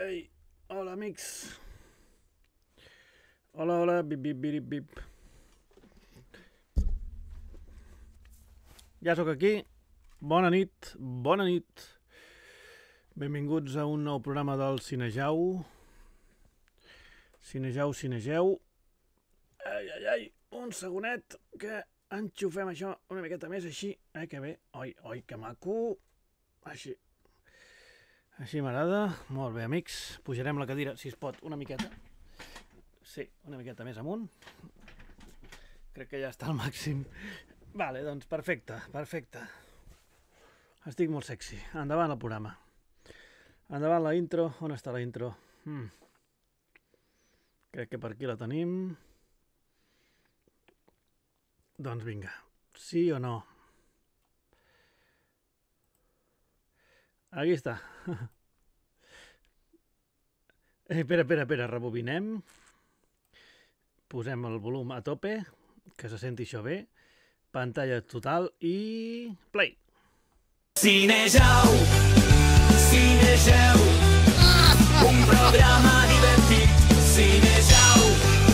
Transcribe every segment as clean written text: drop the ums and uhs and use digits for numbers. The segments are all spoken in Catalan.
Ei, hola amics. Hola, hola, bip, bip, bip, bip. Ja sóc aquí. Bona nit, bona nit. Benvinguts a un nou programa del Cinejau. Cinegeu. Ai, un segonet, que enxufem això una miqueta més així. Que bé. Oi, que maco. Així m'agrada. Molt bé, amics. Pujarem la cadira, si es pot, una miqueta. Sí, una miqueta més amunt. Crec que ja està al màxim. Vale, doncs perfecte. Estic molt sexy. Endavant el programa. Endavant la intro. On està la intro? Crec que per aquí la tenim. Doncs vinga. Sí o no? Aquí està. Espera, rebobinem. Posem el volum a tope, que se senti això bé. Pantalla total i... play! Cinejau, un programa divertit. Cinejau,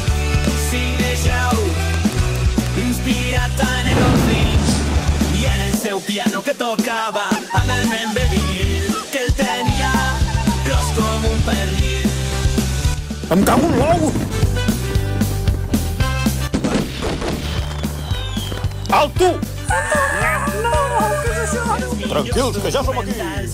inspirat en els fills i en el seu piano que tocava amb el nen bebil, que el tenia gros com un pernil. Em cago en l'ou! Alto! Tranquils, que ja som aquí!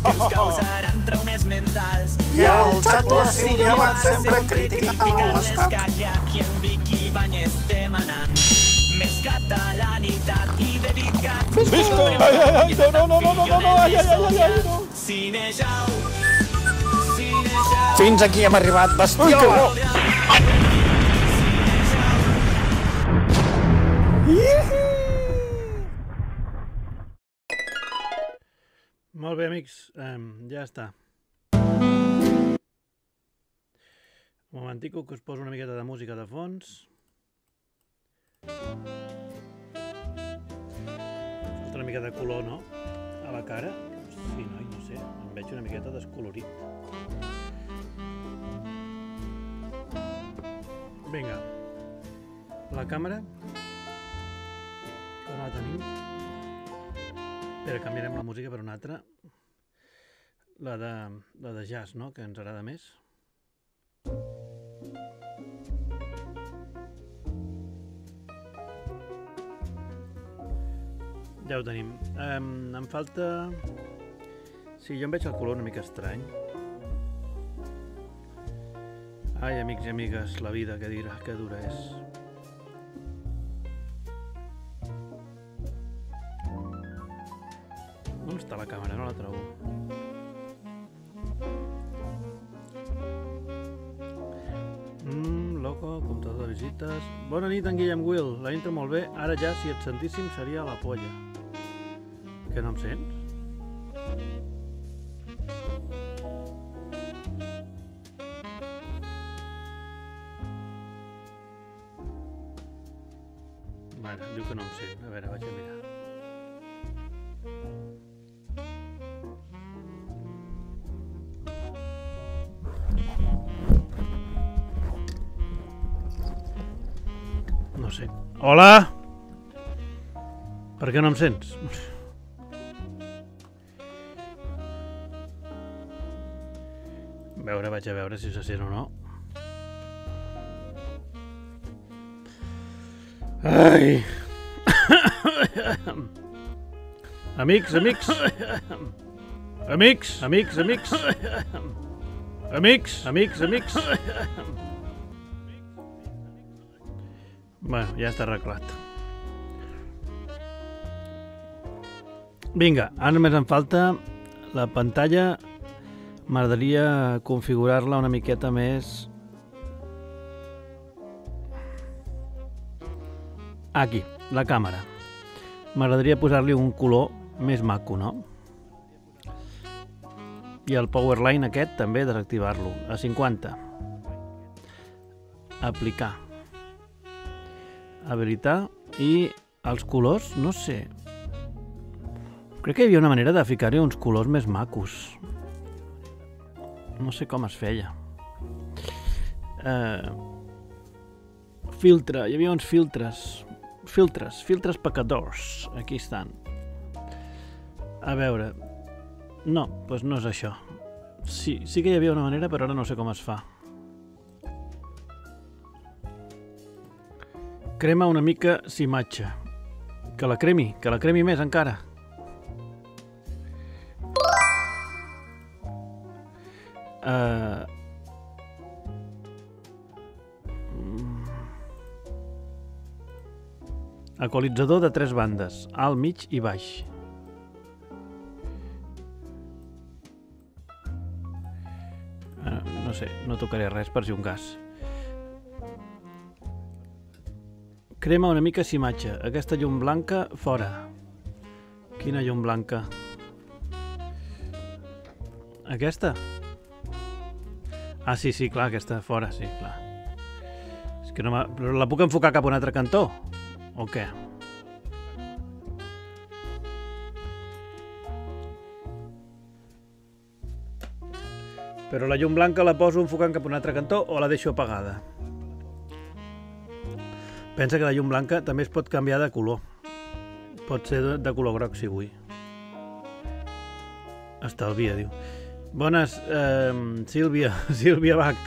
I el xat la Sílvia van sempre criticant l'estat. Aquí en Vicky Banyes demanant més catalanitat i dedicat. Visca! Ai, no! Cinejau. Fins aquí hem arribat, bestiola! Molt bé, amics. Ja està. Un momentico que us poso una miqueta de música de fons. Falta una mica de color, no? A la cara. Sí, noi, no sé. Em veig una miqueta descolorit. Vinga. La càmera. Com la tenim? Espera, canviarem la música per una altra. La de jazz, no? Que ens agrada més. Ja ho tenim. Em falta... Sí, jo em veig el color una mica estrany. Ai, amics i amigues, la vida, que dura és. On està la càmera? No la trobo. Loco, comptador de visites... Bona nit, en Guillem Will. La intro molt bé. Ara ja, si et sentíssim, seria la polla. Que no em sents? Vale, diu que no em sent. A veure, vaig a mirar. No sé. Hola? Per què no em sents? Vaig a veure si se sent o no. Ai! Amics! Bueno, ja està arreglat. Vinga, ara només em falta la pantalla. M'agradaria configurar-la una miqueta més... Aquí, la càmera. M'agradaria posar-li un color més maco, no? I el powerline aquest també desactivar-lo a 50. Aplicar. Habilitar. I els colors, no sé. Crec que hi havia una manera de ficar-hi uns colors més macos. No sé com es feia. Filtre, hi havia uns filtres. Filtres pecadors. Aquí estan. A veure... No, doncs no és això. Sí que hi havia una manera, però ara no sé com es fa. Crema una mica cimatge. Que la cremi més encara. Equalitzador de 3 bandes, alt, mig i baix. No sé, no tocaré res per si un cas. Crema una mica cimatge. Aquesta llum blanca, fora. Quina llum blanca? Aquesta? Ah, sí, clar, aquesta fora, sí, clar. És que no però la puc enfocar cap a un altre cantó? O què? Però la llum blanca la poso enfocant cap a un altre cantó o la deixo apagada? Pensa que la llum blanca també es pot canviar de color. Pot ser de color groc, si vull. Estalvia, diu. Bones, Sílvia Bach.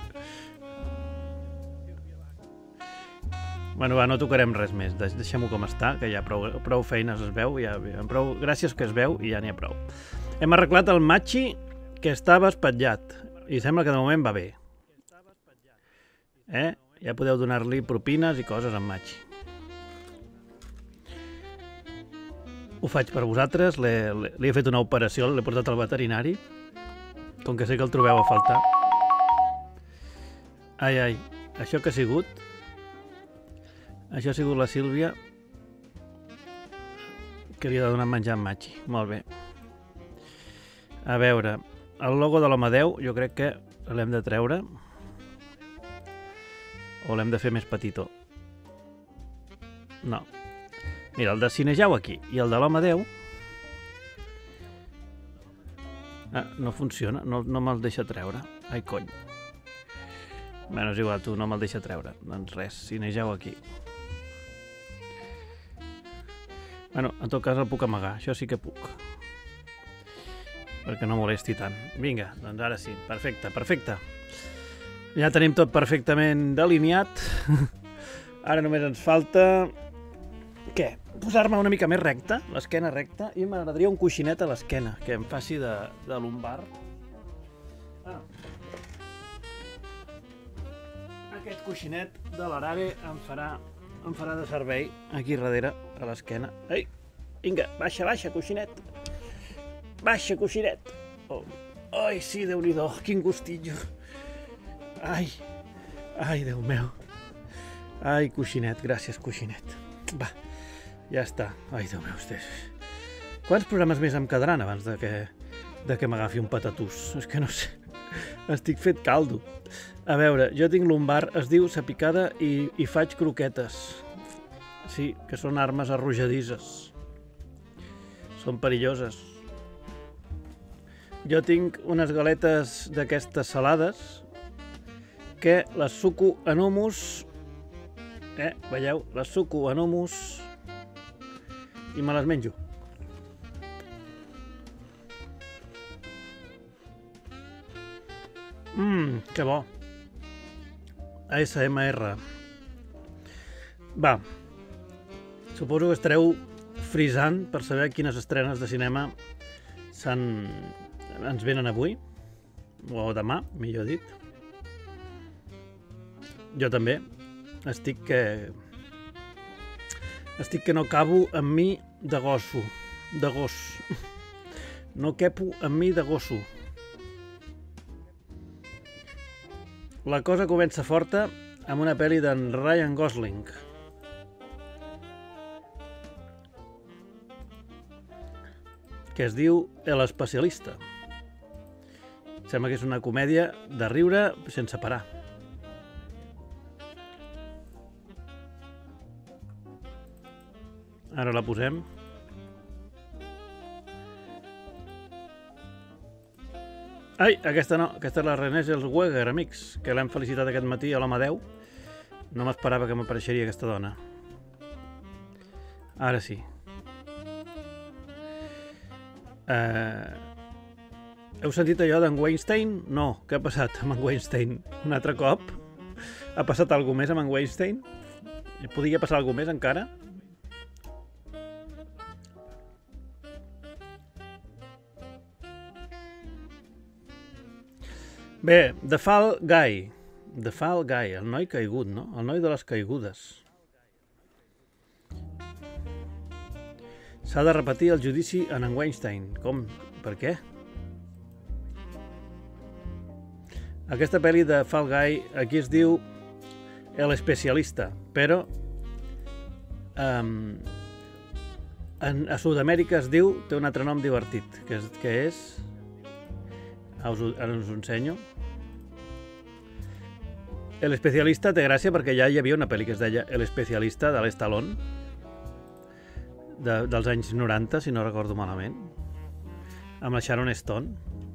Bueno, va, no tocarem res més. Deixem-ho com està, que ja prou feines es veu. Gràcies que es veu i ja n'hi ha prou. Hem arreglat el matxi que estava espatllat. I sembla que de moment va bé. Ja podeu donar-li propines i coses en matxi. Ho faig per vosaltres. Li he fet una operació, l'he portat al veterinari. Com que sé que el trobeu a faltar. Ai, això que ha sigut? Això ha sigut la Sílvia que li ha donat menjar en matxi. Molt bé. A veure, el logo de l'Amadeu jo crec que l'hem de treure o l'hem de fer més petitó. No. Mira, el de Cinejau aquí i el de l'Amadeu no funciona, no me'l deixa treure. Ai, cony. Bé, és igual, tu no me'l deixa treure. Doncs res, Cinejau aquí. Bueno, en tot cas el puc amagar, això sí que puc. Perquè no molesti tant. Vinga, doncs ara sí, perfecte. Ja tenim tot perfectament delineat. Ara només ens falta... Què? Posar-me una mica més recta, l'esquena recta, i m'agradaria un coixinet a l'esquena, que em faci de lumbar. Aquest coixinet de l'Arare em farà de servei aquí darrere, a l'esquena. Ei, vinga, baixa, coixinet. Baixa, coixinet. Ai, sí, Déu-n'hi-do, quin gustillo. Ai, Déu meu. Ai, coixinet, gràcies, coixinet. Va, ja està. Ai, Déu meu, quants programes més em quedaran abans de que m'agafi un patatús? És que no sé. Estic fet caldo. A veure, jo tinc lumbar, es diu sapicada i faig croquetes. Sí, que són armes arrojadisses. Són perilloses. Jo tinc unes galetes d'aquestes salades que les suco en humus. Veieu? Les suco en humus i me les menjo. Que bo. ASMR. Va. Suposo que estareu frisant per saber quines estrenes de cinema ens venen avui. O demà, millor dit. Jo també. Estic que no cabo amb mi de gos. No quepo amb mi de gosso. La cosa comença forta amb una pel·li d'en Ryan Gosling. Que es diu El especialista. Sembla que és una comèdia de riure sense parar. Ara la posem. Ai, aquesta no, aquesta és la Renée Zellweger, amics, que l'hem felicitat aquest matí a l'Amadeu. No m'esperava que m'apareixeria aquesta dona. Ara sí. Heu sentit allò d'en Weinstein? No, què ha passat amb en Weinstein? Un altre cop? Ha passat alguna més amb en Weinstein? Podria passar alguna més encara? Bé, The Fall Guy. The Fall Guy, el noi caigut, no? El noi de les caigudes. S'ha de repetir el judici en Weinstein. Com? Per què? Aquesta pel·li de Fall Guy aquí es diu El Especialista, però a Sud-amèrica es diu, té un altre nom divertit, que és ara us ho ensenyo. El Especialista té gràcia perquè ja hi havia una pel·li que es deia El Especialista de l'Stallone, dels anys 90, si no recordo malament, amb la Sharon Stone.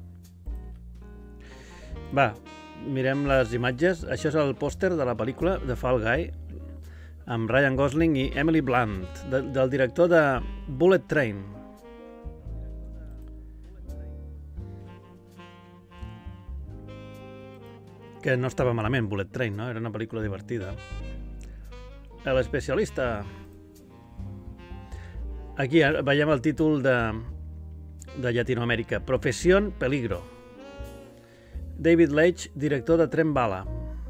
Va, mirem les imatges. Això és el pòster de la pel·lícula de Fall Guy, amb Ryan Gosling i Emily Blunt, del director de Bullet Train. Que no estava malament, Bullet Train, no? Era una pel·lícula divertida. L'Especialista. Aquí veiem el títol de Llatinoamèrica. Profesión Peligro. David Leitch, director de Tren Bala.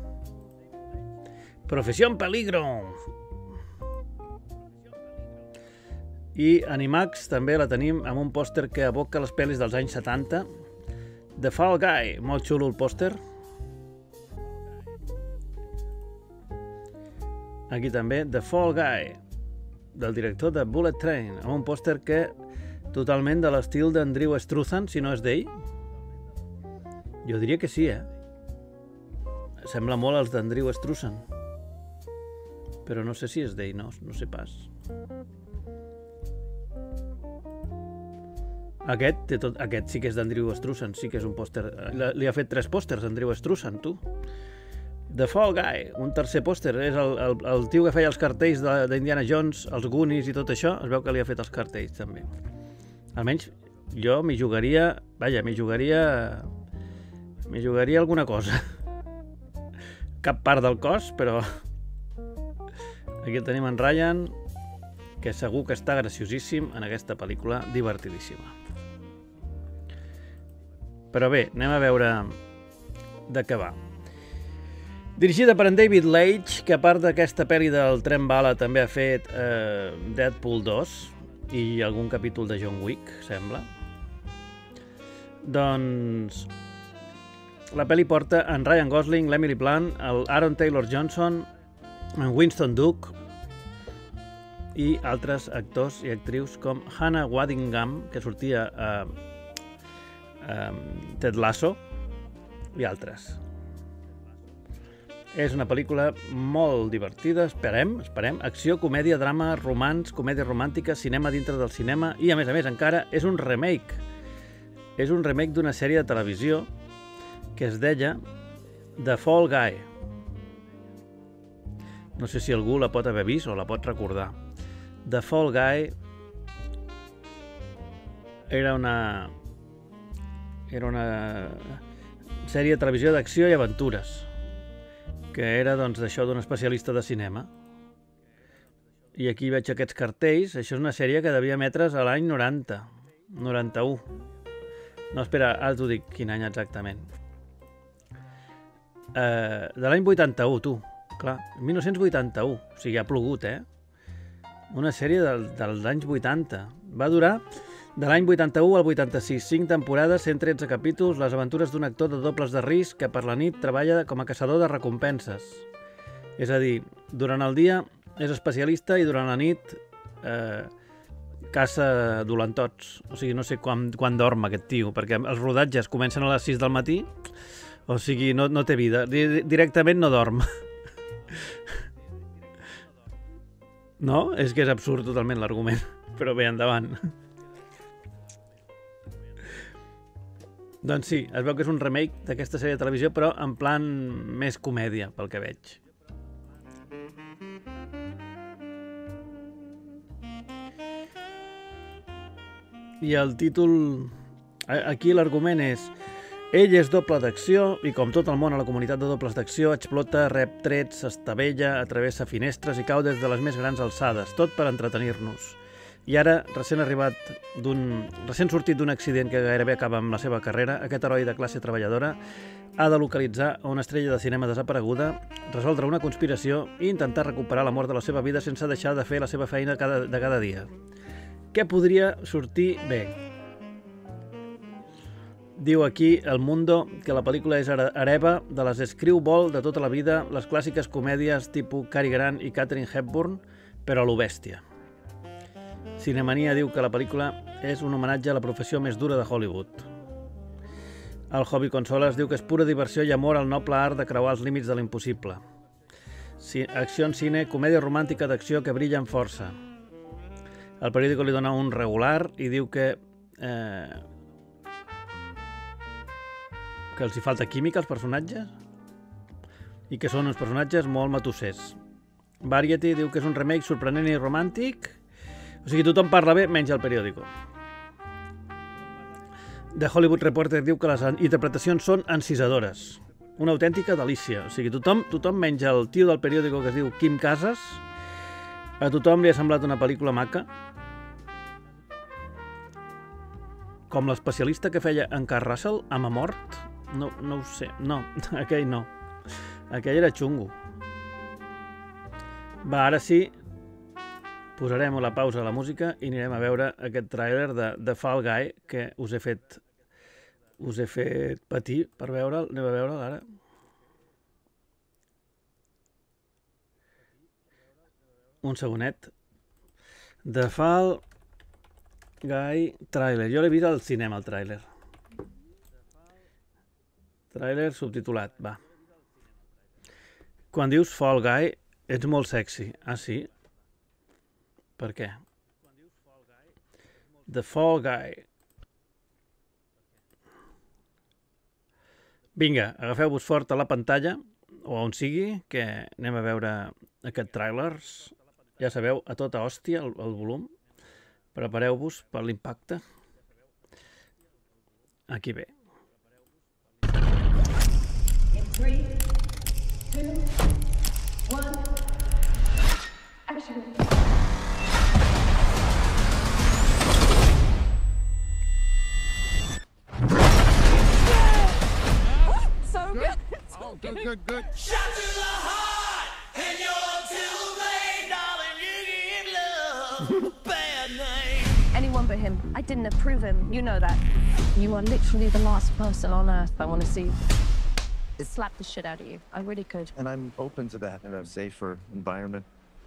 Profesión Peligro. I Animax també la tenim amb un pòster que evoca les pel·lis dels anys 70. The Fall Guy. Molt xulo el pòster. Aquí també, The Fall Guy, del director de Bullet Train, amb un pòster que totalment de l'estil d'Andrew Struzan, si no és d'ell. Jo diria que sí, Sembla molt als d'Andrew Struzan. Però no sé si és d'ell, no sé pas. Aquest sí que és d'Andrew Struzan, sí que és un pòster. Li ha fet 3 pòsters, Andrew Struzan, tu. The Fall Guy, un tercer pòster, és el tio que feia els cartells d'Indiana Jones, els Goonies i tot això, es veu que li ha fet els cartells també. Almenys jo m'hi jugaria, m'hi jugaria alguna cosa. Cap part del cos, però aquí el tenim en Ryan, que segur que està graciosíssim en aquesta pel·lícula divertidíssima. Però bé, anem a veure de què va. Dirigida per en David Leitch, que a part d'aquesta pel·li del Tren Bala també ha fet Deadpool 2 i algun capítol de John Wick, sembla. Doncs la pel·li porta en Ryan Gosling, l'Emily Blunt, el Aaron Taylor Johnson, en Winston Duke i altres actors i actrius com Hannah Waddingham, que sortia a Ted Lasso, i altres. És una pel·lícula molt divertida, esperem. Acció, comèdia, drama, romanç, comèdia romàntica, cinema dintre del cinema i, a més, encara és un remake. És un remake d'una sèrie de televisió que es deia The Fall Guy. No sé si algú la pot haver vist o la pot recordar. The Fall Guy era una sèrie de televisió d'acció i aventures, que era doncs d'això d'un especialista de cinema. I aquí veig aquests cartells. Això és una sèrie que devia emetre's a l'any 91. No, espera, ara t'ho dic quin any exactament. De l'any 81, tu. Clar, 1981. O sigui, ha plogut, Una sèrie dels anys 80. Va durar de l'any 81 al 86, 5 temporades, 113 capítols, les aventures d'un actor de dobles de risc que per la nit treballa com a caçador de recompenses. És a dir, durant el dia és especialista i durant la nit caça dolentots. O sigui, no sé quan dorm aquest tio, perquè els rodatges comencen a les 6 del matí, o sigui, no té vida. Directament no dorm. No? És que és absurd totalment l'argument. Però bé, endavant. Doncs sí, es veu que és un remake d'aquesta sèrie de televisió, però en plan més comèdia, pel que veig. I el títol... Aquí l'argument és: ell és doble d'acció i, com tot el món a la comunitat de dobles d'acció, explota, rep trets, s'estavella, travessa finestres i cau des de les més grans alçades, tot per entretenir-nos. I ara, recent sortit d'un accident que gairebé acaba amb la seva carrera, aquest heroi de classe treballadora ha de localitzar una estrella de cinema desapareguda, resoldre una conspiració i intentar recuperar l'amor de la seva vida sense deixar de fer la seva feina de cada dia. Què podria sortir bé? Diu aquí El Mundo que la pel·lícula és hereva de les screwball de tota la vida, les clàssiques comèdies tipus Cary Grant i Katharine Hepburn, però a lo bèstia. Cinemania diu que la pel·lícula és un homenatge a la professió més dura de Hollywood. El Hobby Consoles diu que és pura diversió i amor al noble art de creuar els límits de l'impossible. Acció en cine, comèdia romàntica d'acció que brilla amb força. El periòdico li dona un regular i diu que els hi falta química als personatges i que són uns personatges molt matossers. Variety diu que és un remake sorprenent i romàntic. O sigui, tothom parla bé, menys el periòdico. The Hollywood Reporter diu que les interpretacions són encisadores. Una autèntica delícia. O sigui, tothom menys el tio del periòdico que es diu Kim Casas. A tothom li ha semblat una pel·lícula maca. Com l'especialista que feia en Carl Russell, Ama Mort. No ho sé. No, aquell no. Aquell era xungo. Va, ara sí, posarem la pausa a la música i anirem a veure aquest tràiler de Fall Guy que us he fet patir per veure'l. Anem a veure'l ara. Un segonet. The Fall Guy tràiler. Jo l'he vist al cinema, el tràiler. Tràiler subtitulat, va. Quan dius Fall Guy, ets molt sexy. Ah, sí? Per què? The Fall Guy. Vinga, agafeu-vos fort a la pantalla, o on sigui, que anem a veure aquest tràiler. Ja sabeu, a tota hòstia, el volum. Prepareu-vos per l'impacte. Aquí ve. 3, 2, 1, action. So good. Oh, good. Shot to the heart, and you're too late, darling. You give love a bad name. Anyone but him. I didn't approve him. You know that. You are literally the last person on earth I want to see slap the shit out of you. I really could. And I'm open to that in a safer environment.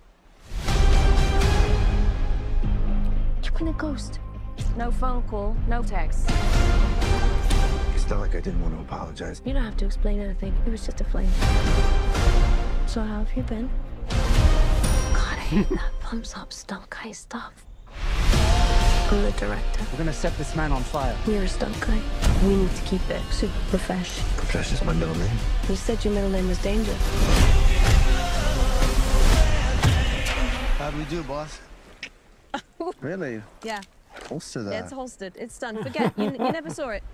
You've been a ghost. No phone call, no text. It's not like I didn't want to apologize. You don't have to explain anything. It was just a flame. So how have you been? God, I hate that thumbs up stunt guy stuff. I'm the director. We're gonna set this man on fire. You're a stunt guy. We need to keep it super profesh. Profession's my middle name. You said your middle name was Danger. How do we do, boss? Really? Yeah. Holster that. Yeah, it's holstered. It's done. Forget. You never saw it.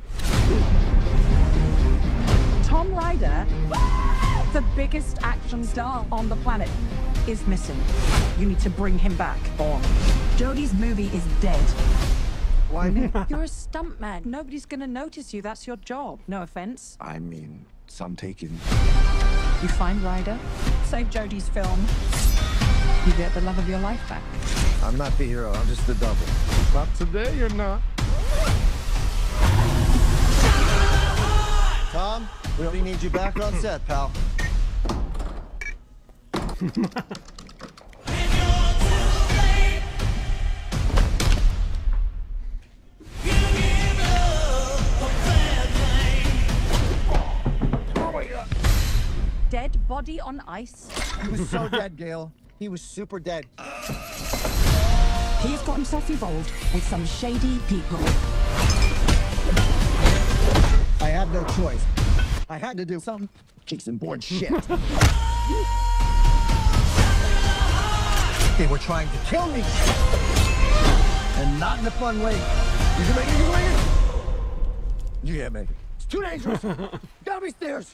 Tom Ryder, the biggest action star on the planet, is missing. You need to bring him back. On. Jodie's movie is dead. Why me? You're a stuntman. Nobody's gonna notice you. That's your job. No offense. I mean, some taken. You find Ryder, save Jodie's film. You get the love of your life back. I'm not the hero, I'm just the double. Not today, you're not. Tom, we really need you back on set, pal. Dead body on ice. He was so dead, Gail. He was super dead. He's got himself involved with some shady people. had no choice. I had to do some Jason Bourne shit. They were trying to kill me. And not in a fun way. You can make it, you can make it. You can't make it. It's too dangerous. Gotta be stairs.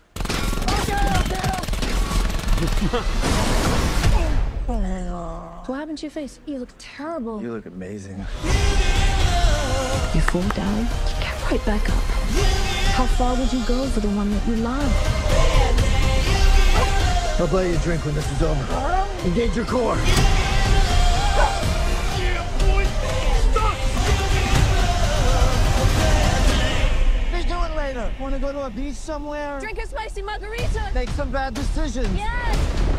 What happened to your face? You look terrible. You look amazing. You fall down, you get right back up. How far would you go for the one that you love? I'll buy you a drink when this is over. Engage your core. Let's do it later. Want to go to a beach somewhere? Drink a spicy margarita. Make some bad decisions. Yes.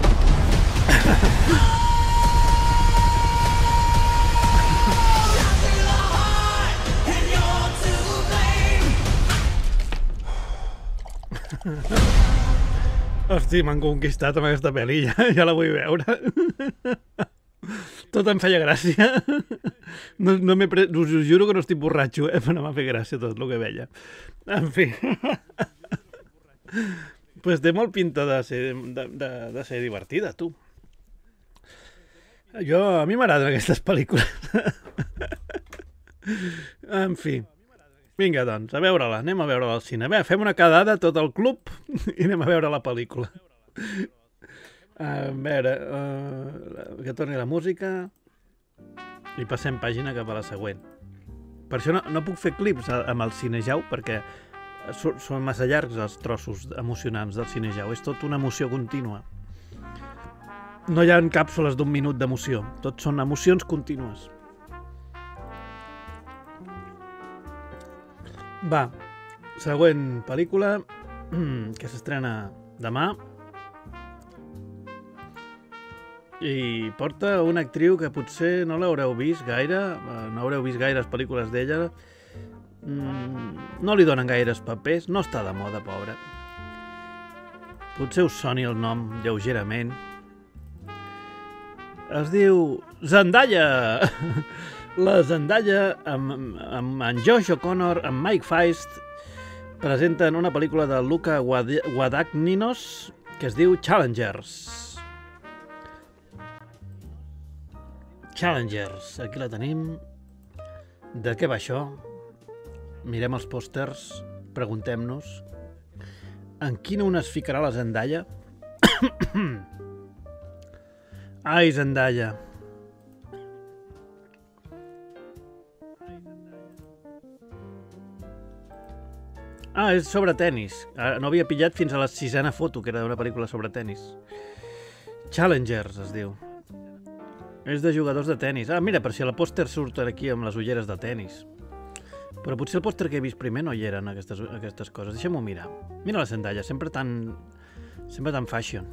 Hosti, m'han conquistat amb aquesta pel·li, ja la vull veure. Tot em feia gràcia. No us juro que no estic borratxo, però m'ha fet gràcia tot el que veia. En fi. Pues té molt pinta de ser divertida, tu. A mi m'agraden aquestes pel·lícules. En fi. Vinga, doncs, a veure-la. Anem a veure-la al cine. Bé, fem una quedada, tot el club, i anem a veure la pel·lícula. A veure, que torni la música i passem pàgina cap a la següent. Per això no puc fer clips amb el Cinejau, perquè són massa llargs els trossos emocionants del Cinejau. És tot una emoció contínua. No hi ha càpsules d'un minut d'emoció. Tot són emocions contínues. Va, següent pel·lícula que s'estrena demà i porta una actriu que potser no l'haureu vist gaire, no haureu vist gaires pel·lícules d'ella, no li donen gaires papers, no està de moda, pobra. Potser us soni el nom lleugerament. Es diu Zendaya! La Zendaya amb en Josh O'Connor, amb Mike Feist, presenten una pel·lícula de Luca Guadagnino que es diu Challengers. Challengers, aquí la tenim. De què va això? Mirem els pòsters, preguntem-nos en quina una es ficarà la Zendaya? Ai, Zendaya. Ah, és sobre tennis. No havia pillat fins a la 6a foto, que era una pel·lícula sobre tennis. Challengers, es diu. És de jugadors de tennis. Ah, mira, per si el pòster surt aquí amb les ulleres de tennis. Però potser el pòster que he vist primer no hi eren aquestes coses. Deixem-ho mirar. Mira la Zendaya, sempre tan fashion.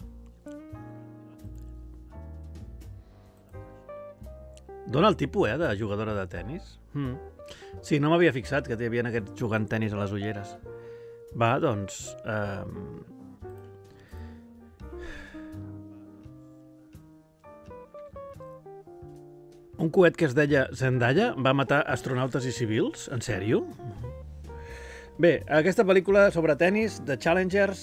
Dóna el tipus, de jugadora de tennis. Sí, no m'havia fixat que hi havia aquests jugant tennis a les ulleres. Va, doncs... Un coet que es deia Zendaya va matar astronautes i civils? En sèrio? Bé, aquesta pel·lícula sobre tennis de Challengers,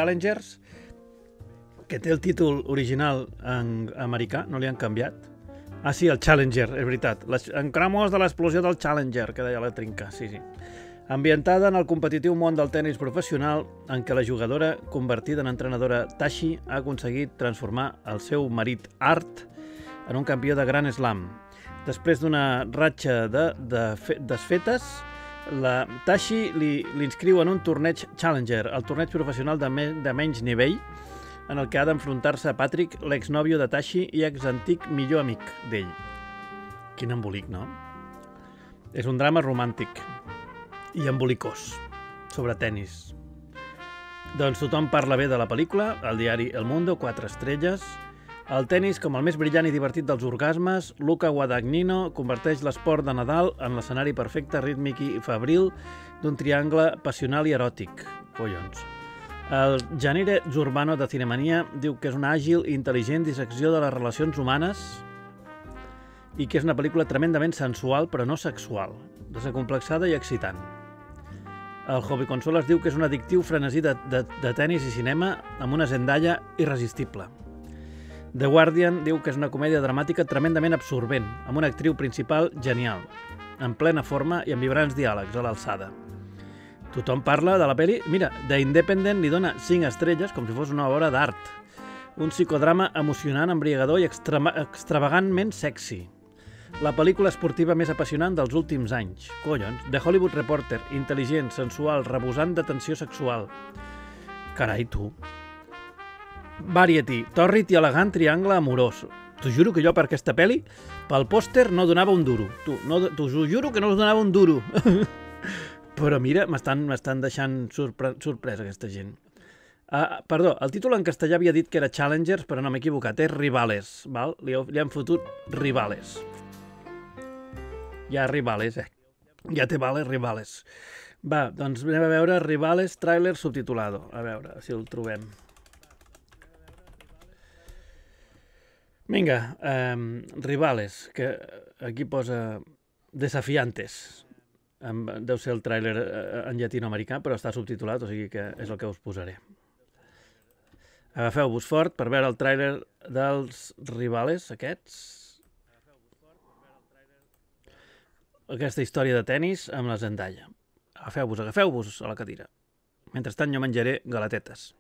que té el títol original en americà, no li han canviat. Ah, sí, el Challenger, és veritat. Encramos de l'explosió del Challenger, que deia la Trinca, sí. Ambientada en el competitiu món del tennis professional, en què la jugadora, convertida en entrenadora Tashi, ha aconseguit transformar el seu marit Art en un campió de Grand Slam. Després d'una ratxa de desfetes, la Tashi l'inscriu en un torneig Challenger, el torneig professional de menys nivell, en el que ha d'enfrontar-se a Patrick, l'exnòvio de Tashi i exantic millor amic d'ell. Quin embolic, no? És un drama romàntic i embolicós, sobre tennis. Doncs tothom parla bé de la pel·lícula, el diari El Mundo, 4 estrelles. El tennis, com el més brillant i divertit dels orgasmes, Luca Guadagnino converteix l'esport de Nadal en l'escenari perfecte, rítmic i febril d'un triangle passional i eròtic. Collons. El Janire Zurbano de Cinemania diu que és una àgil i intel·ligent dissecció de les relacions humanes i que és una pel·lícula tremendament sensual però no sexual, desacomplexada i excitant. El hobby consoles diu que és un addictiu frenesí de tennis i cinema amb una Zendaya irresistible. The Guardian diu que és una comèdia dramàtica tremendament absorbent, amb una actriu principal genial, en plena forma i amb vibrants diàlegs a l'alçada. Tothom parla de la pel·li. Mira, The Independent li dona 5 estrelles com si fos una obra d'art. Un psicodrama emocionant, embriagador i extravagantment sexy. La pel·lícula esportiva més apassionant dels últims anys. Collons. The Hollywood Reporter. Intel·ligent, sensual, rebosant de tensió sexual. Carai, tu. Variety. Tòrrid i elegant triangle amorós. T'ho juro que jo per aquesta pel·li, pel pòster no donava un duro. T'ho juro que no donava un duro. Però mira, m'estan deixant sorpresa aquesta gent. Perdó, el títol en castellà havia dit que era Challengers, però no m'he equivocat, és Rivales, val? Li han fotut Rivales. Ja Rivales, ja te vale Rivales. Va, doncs anem a veure Rivales, tràiler subtitulado. A veure si el trobem. Vinga, Rivales, que aquí posa Desafiantes. Deu ser el tràiler en llatinoamericà, però està subtitulat, o sigui que és el que us posaré. Agafeu-vos fort per veure el tràiler dels Rivales, aquests. Aquesta història de tennis amb la Zendaya. Agafeu-vos a la cadira. Mentrestant jo menjaré galatetes.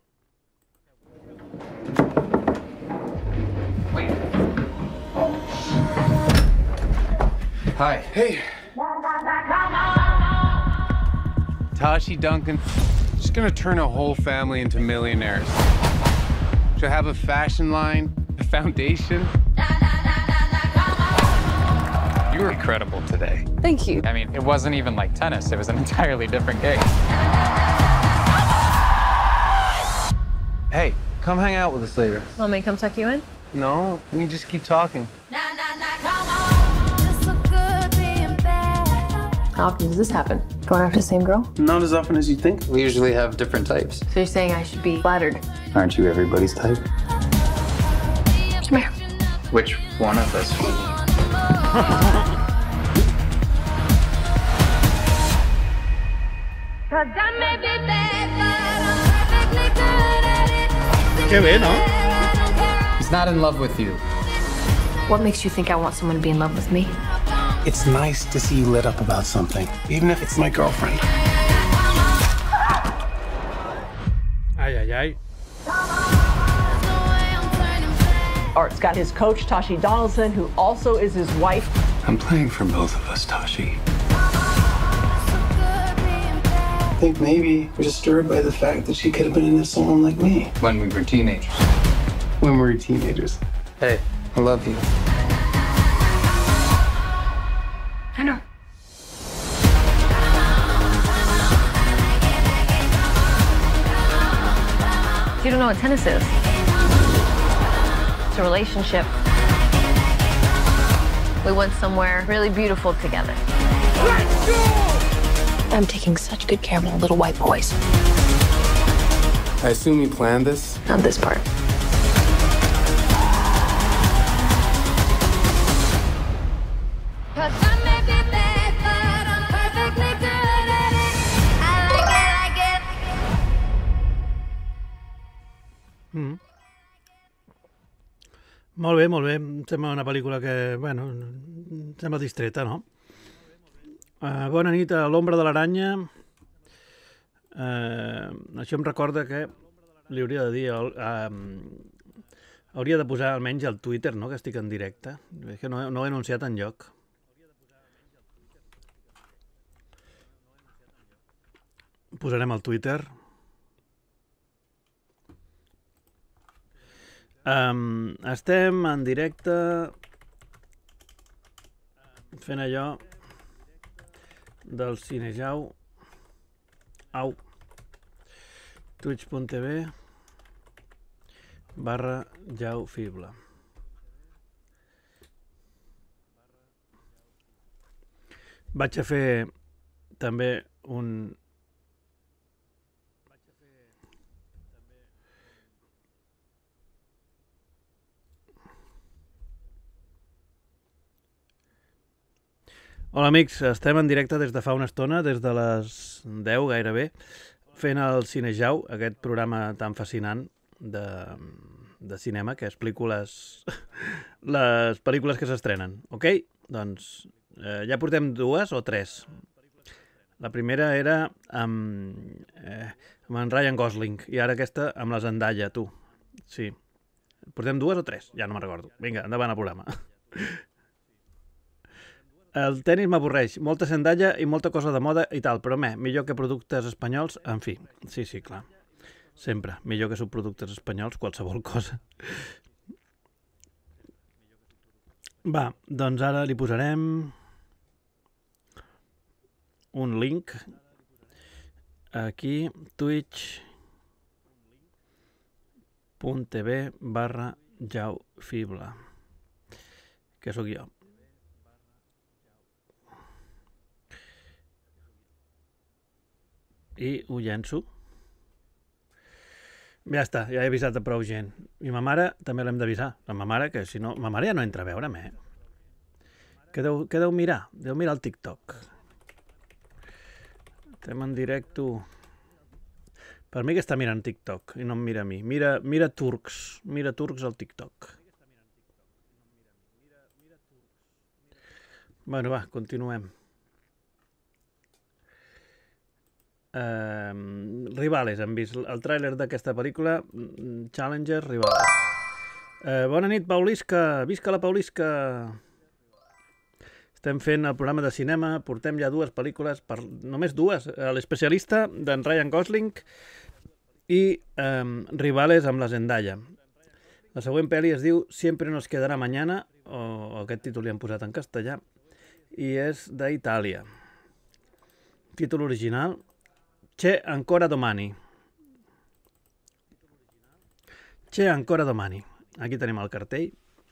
Hi. Hey. Tashi Duncan. She's gonna turn a whole family into millionaires. She'll have a fashion line, a foundation. You were incredible today. Thank you. I mean, it wasn't even like tennis. It was an entirely different game. Hey, come hang out with us later. Want me to come tuck you in? No, we can just keep talking. How often does this happen? Going after the same girl? Not as often as you think. We usually have different types. So you're saying I should be flattered? Aren't you everybody's type? Come here. Which one of us? Que bé, no? He's not in love with you. What makes you think I want someone to be in love with me? It's nice to see you lit up about something, even if it's my girlfriend. Ai. Art's got his coach, Tashi Donaldson, who also is his wife. I'm playing for both of us, Tashi. I think maybe we're disturbed by the fact that she could have been into someone like me. When we were teenagers. When we were teenagers. Hey, I love you. I know. You don't know what tennis is. It's a relationship. We went somewhere really beautiful together. Let's go! I'm taking such good care of my little white boys. I assume you planned this? Not this part. Molt bé, molt bé. Em sembla una pel·lícula que, bueno, em sembla distreta, no? Bona nit a l'ombra de l'aranya. Això em recorda que li hauria de dir... hauria de posar almenys al Twitter, no?, que estic en directe. És que no ho he anunciat enlloc. Posarem al Twitter. Estem en directe fent allò del Cinejau twitch.tv/Jau-Fibla. Vaig a fer també un... Hola amics, estem en directe des de fa una estona, des de les 10 gairebé, fent el Cinejau, aquest programa tan fascinant de cinema que explico les pel·lícules que s'estrenen, ok? Doncs ja portem 2 o 3. La primera era amb en Ryan Gosling i ara aquesta amb la Zendaya, tu. Sí. Portem 2 o 3? Ja no me'n recordo. Vinga, endavant al programa. El tenis m'avorreix. Molta Zendaya i molta cosa de moda i tal, però millor que productes espanyols, en fi. Sí, clar. Sempre. Millor que subproductes espanyols, qualsevol cosa. Va, doncs ara li posarem un link aquí, twitch.tv/jaufibla, que sóc jo. I ho llenço. Ja està, ja he avisat a prou gent. I ma mare també l'hem d'avisar. La ma mare, que si no... Ma mare ja no entra a veure'm, Què deu mirar? Deu mirar el TikTok. Estem en directe. Per mi que està mirant TikTok i no em mira a mi. Mira turcs. Mira turcs al TikTok. Bueno, va, continuem. Rivales, hem vist el tràiler d'aquesta pel·lícula. Challenger, Rivales. Bona nit, Paulisca. Visca la Paulisca. Estem fent el programa de cinema, portem ja 2 pel·lícules, només 2, l'especialista d'en Ryan Gosling i Rivales amb la Zendaya. La següent pel·li es diu Siempre nos quedará mañana, o aquest títol li han posat en castellà, i és d'Itàlia. Títol original, C'è ancora domani. C'è ancora domani. Aquí tenim el cartell.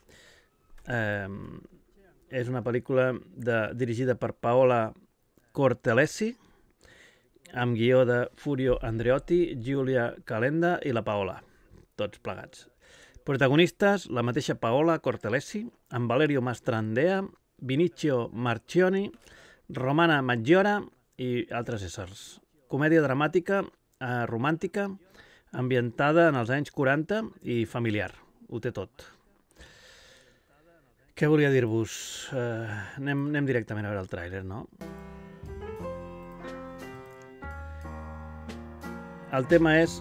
És una pel·lícula dirigida per Paola Cortellesi, amb guió de Furio Andreotti, Giulia Calenda i la Paola, tots plegats. Protagonistes, la mateixa Paola Cortellesi, amb Valerio Mastrandea, Vinicio Marchioni, Romana Maggiora i altres éssers. Comèdia dramàtica, romàntica, ambientada en els anys 40 i familiar. Ho té tot. Què volia dir-vos? Anem directament a veure el tràiler, no? El tema és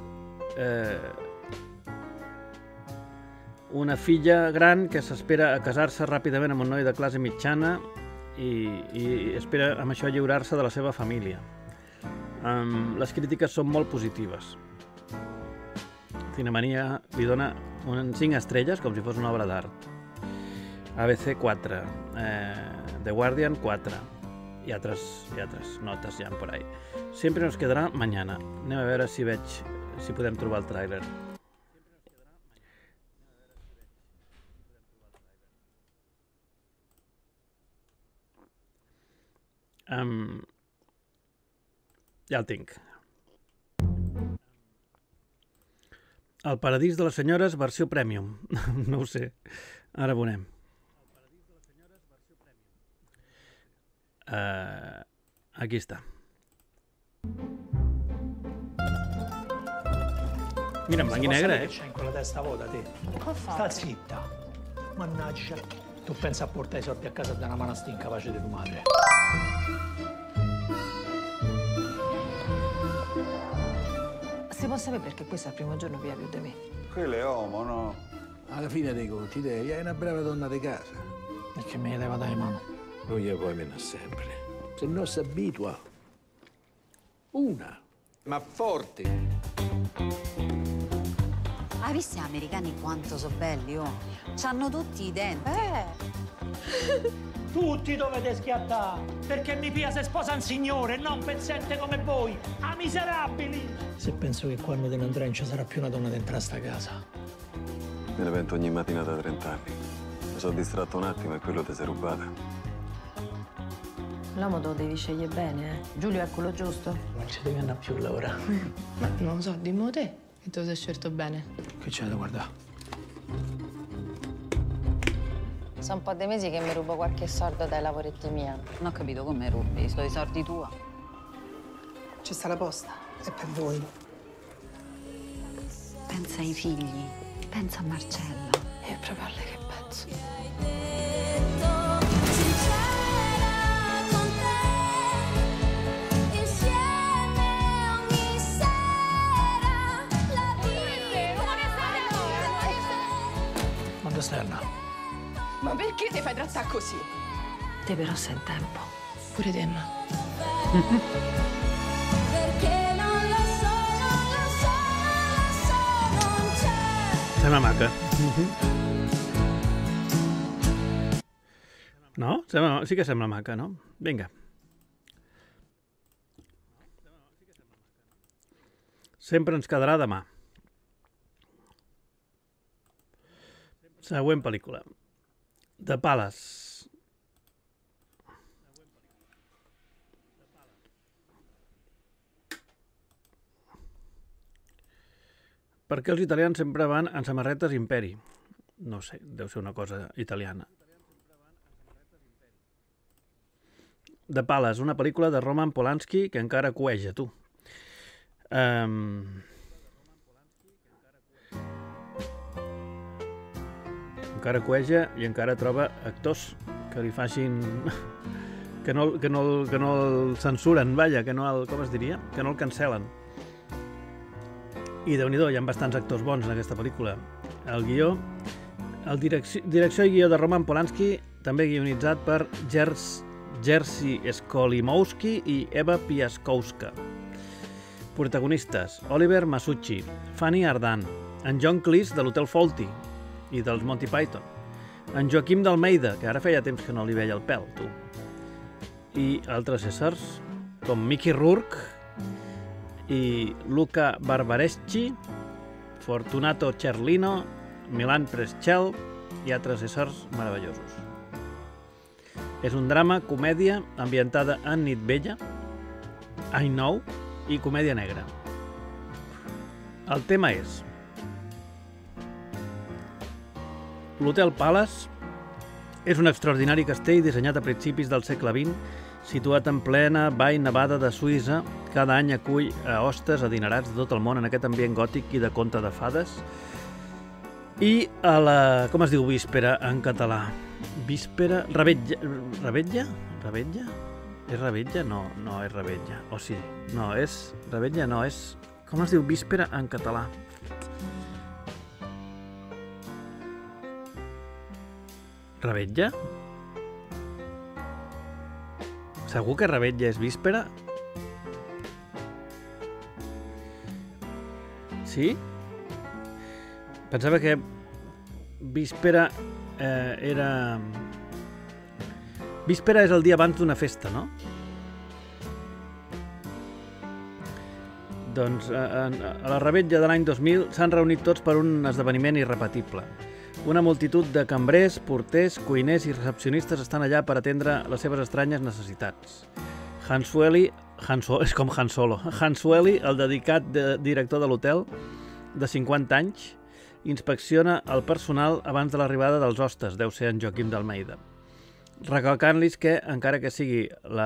una filla gran que s'espera a casar-se ràpidament amb un noi de classe mitjana i espera amb això lliurar-se de la seva família. Les crítiques són molt positives. Cinemania li dona 5 estrelles com si fos una obra d'art. ABC 4, The Guardian 4 i altres notes ja por ahí. Siempre nos quedará mañana. Anem a veure si podem trobar el tràiler. Ja el tinc. El paradís de les senyores versió premium. No ho sé. Ara veurem. Aquí està. Mira, en blanc i negre, C'hai in quella testa vuota, te. Sta zitta. Mannaggia. Tu pensa a portare i soldi a casa da una manastia incapace di tua madre. Si può sapere perché questo è il primo giorno via più di me? Quello è uomo, no? Alla fine dei conti, te, è una brava donna di casa. Perché me leva dalle mani? Non gli puoi meno sempre. Se no si abitua. Una. Ma forte. Hai visto gli americani quanto sono belli, oh? C'hanno tutti i denti. Tutti dovete schiattare, perché mi pia se sposa un signore, non pezzente come voi, a miserabili! Se penso che quando te ne andrai non ci sarà più una donna dentro a sta casa. Me ne pento ogni mattina da 30 anni. Mi sono distratto un attimo e quello ti sei rubata. L'uomo te lo devi scegliere bene, eh? Giulio è quello giusto? Non ci devi andare più a lavorare. Ma non lo so, dimmi te, che te lo sei scelto bene. Che c'è da guardare? Sono un po' dei mesi che mi rubo qualche soldo dai lavoretti miei. Non ho capito come rubi, sono i soldi tua. C'è sta la posta, è per voi. Pensa ai figli, pensa a Marcella. E proprio a lei che penso. Quando stai là? Ma perché ti fai trattare così? Te però sei in tempo. Pure te, ma. Sembla maca. No? Sí que sembla maca, no? Vinga. Sempre ens quedarà demà. Següent pel·lícula. The Palace. Per què els italians sempre van en samarretes Imperi? No sé, deu ser una cosa italiana. The Palace, una pel·lícula de Roman Polanski que encara cueja, tu. Encara cueja i encara troba actors que li facin... que no el censuren, vaja, que no el... com es diria? Que no el cancel·len. I Déu-n'hi-do, hi ha bastants actors bons en aquesta pel·lícula. El guió... direcció i guió de Roman Polanski, també guionitzat per Jerzy Skolimowski i Eva Piaskowska. Protagonistes: Oliver Masucci, Fanny Ardant, en John Cleese de l'Hotel Fawlty i dels Monty Python, en Joaquim d'Almeida, que ara feia temps que no li veia el pèl, tu, i altres éssers com Mickey Rourke i Luca Barbareschi, Fortunato Cerlino, Milan Preschel i altres éssers meravellosos. És un drama, comèdia, ambientada en nit vella, I Know, i comèdia negra. El tema és l'Hotel Palace. És un extraordinari castell dissenyat a principis del segle XX, situat en plena vall nevada de Suïssa. Cada any acull a hostes adinerats de tot el món en aquest ambient gòtic i de conte de fades. I a la... com es diu víspera en català? Víspera... Revetlla? Revetlla? És revetlla? No, no és revetlla. O sí. No, és... revetlla no, és... com es diu víspera en català? Revetlla? Segur que revetlla és víspera? Sí? Pensava que víspera era... Víspera és el dia abans d'una festa, no? Doncs a la revetlla de l'any 2000 s'han reunit tots per un esdeveniment irrepetible. Una multitud de cambrers, porters, cuiners i recepcionistes estan allà per atendre les seves estranyes necessitats. Hansueli, és com Han Solo, Hansueli, el dedicat director de l'hotel, de 50 anys, inspecciona el personal abans de l'arribada dels hostes, deu ser en Joaquim d'Almeida, recalcant-los que, encara que sigui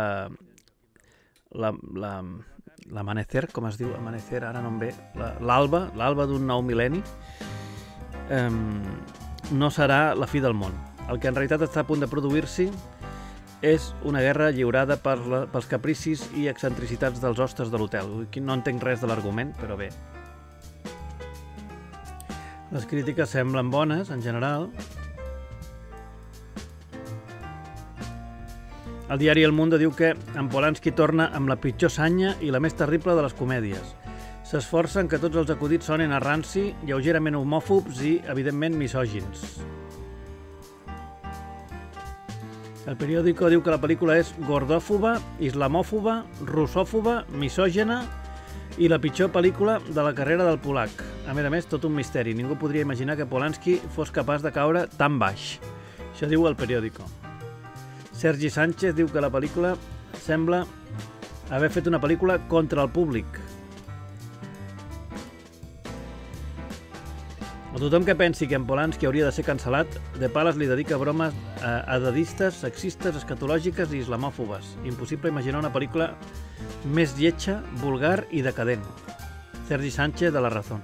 l'amanecer, com es diu, amanecer, ara no em ve, l'alba d'un nou mil·lenni, no serà la fi del món. El que en realitat està a punt de produir-s'hi és una guerra lliurada pels capricis i excentricitats dels hostes de l'hotel. No entenc res de l'argument, però bé. Les crítiques semblen bones, en general. El diari El Mundo diu que en Polanski torna amb la pitjor sanya i la més terrible de les comèdies. S'esforcen que tots els acudits sonin a ranci, lleugerament homòfobs i, evidentment, misògins. El periòdico diu que la pel·lícula és gordòfoba, islamòfoba, russòfoba, misògena i la pitjor pel·lícula de la carrera del polac. A més, tot un misteri. Ningú podria imaginar que Polanski fos capaç de caure tan baix. Això diu el periòdico. Sergi Sánchez diu que la pel·lícula sembla haver fet una pel·lícula contra el públic. tothom que pensi que en Polanski hauria de ser cancel·lat, De Palmas li dedica bromes edadistes, sexistes, escatològiques i islamòfobes. Impossible imaginar una pel·lícula més lletja, vulgar i decadent. Sergi Sánchez, de La Razón.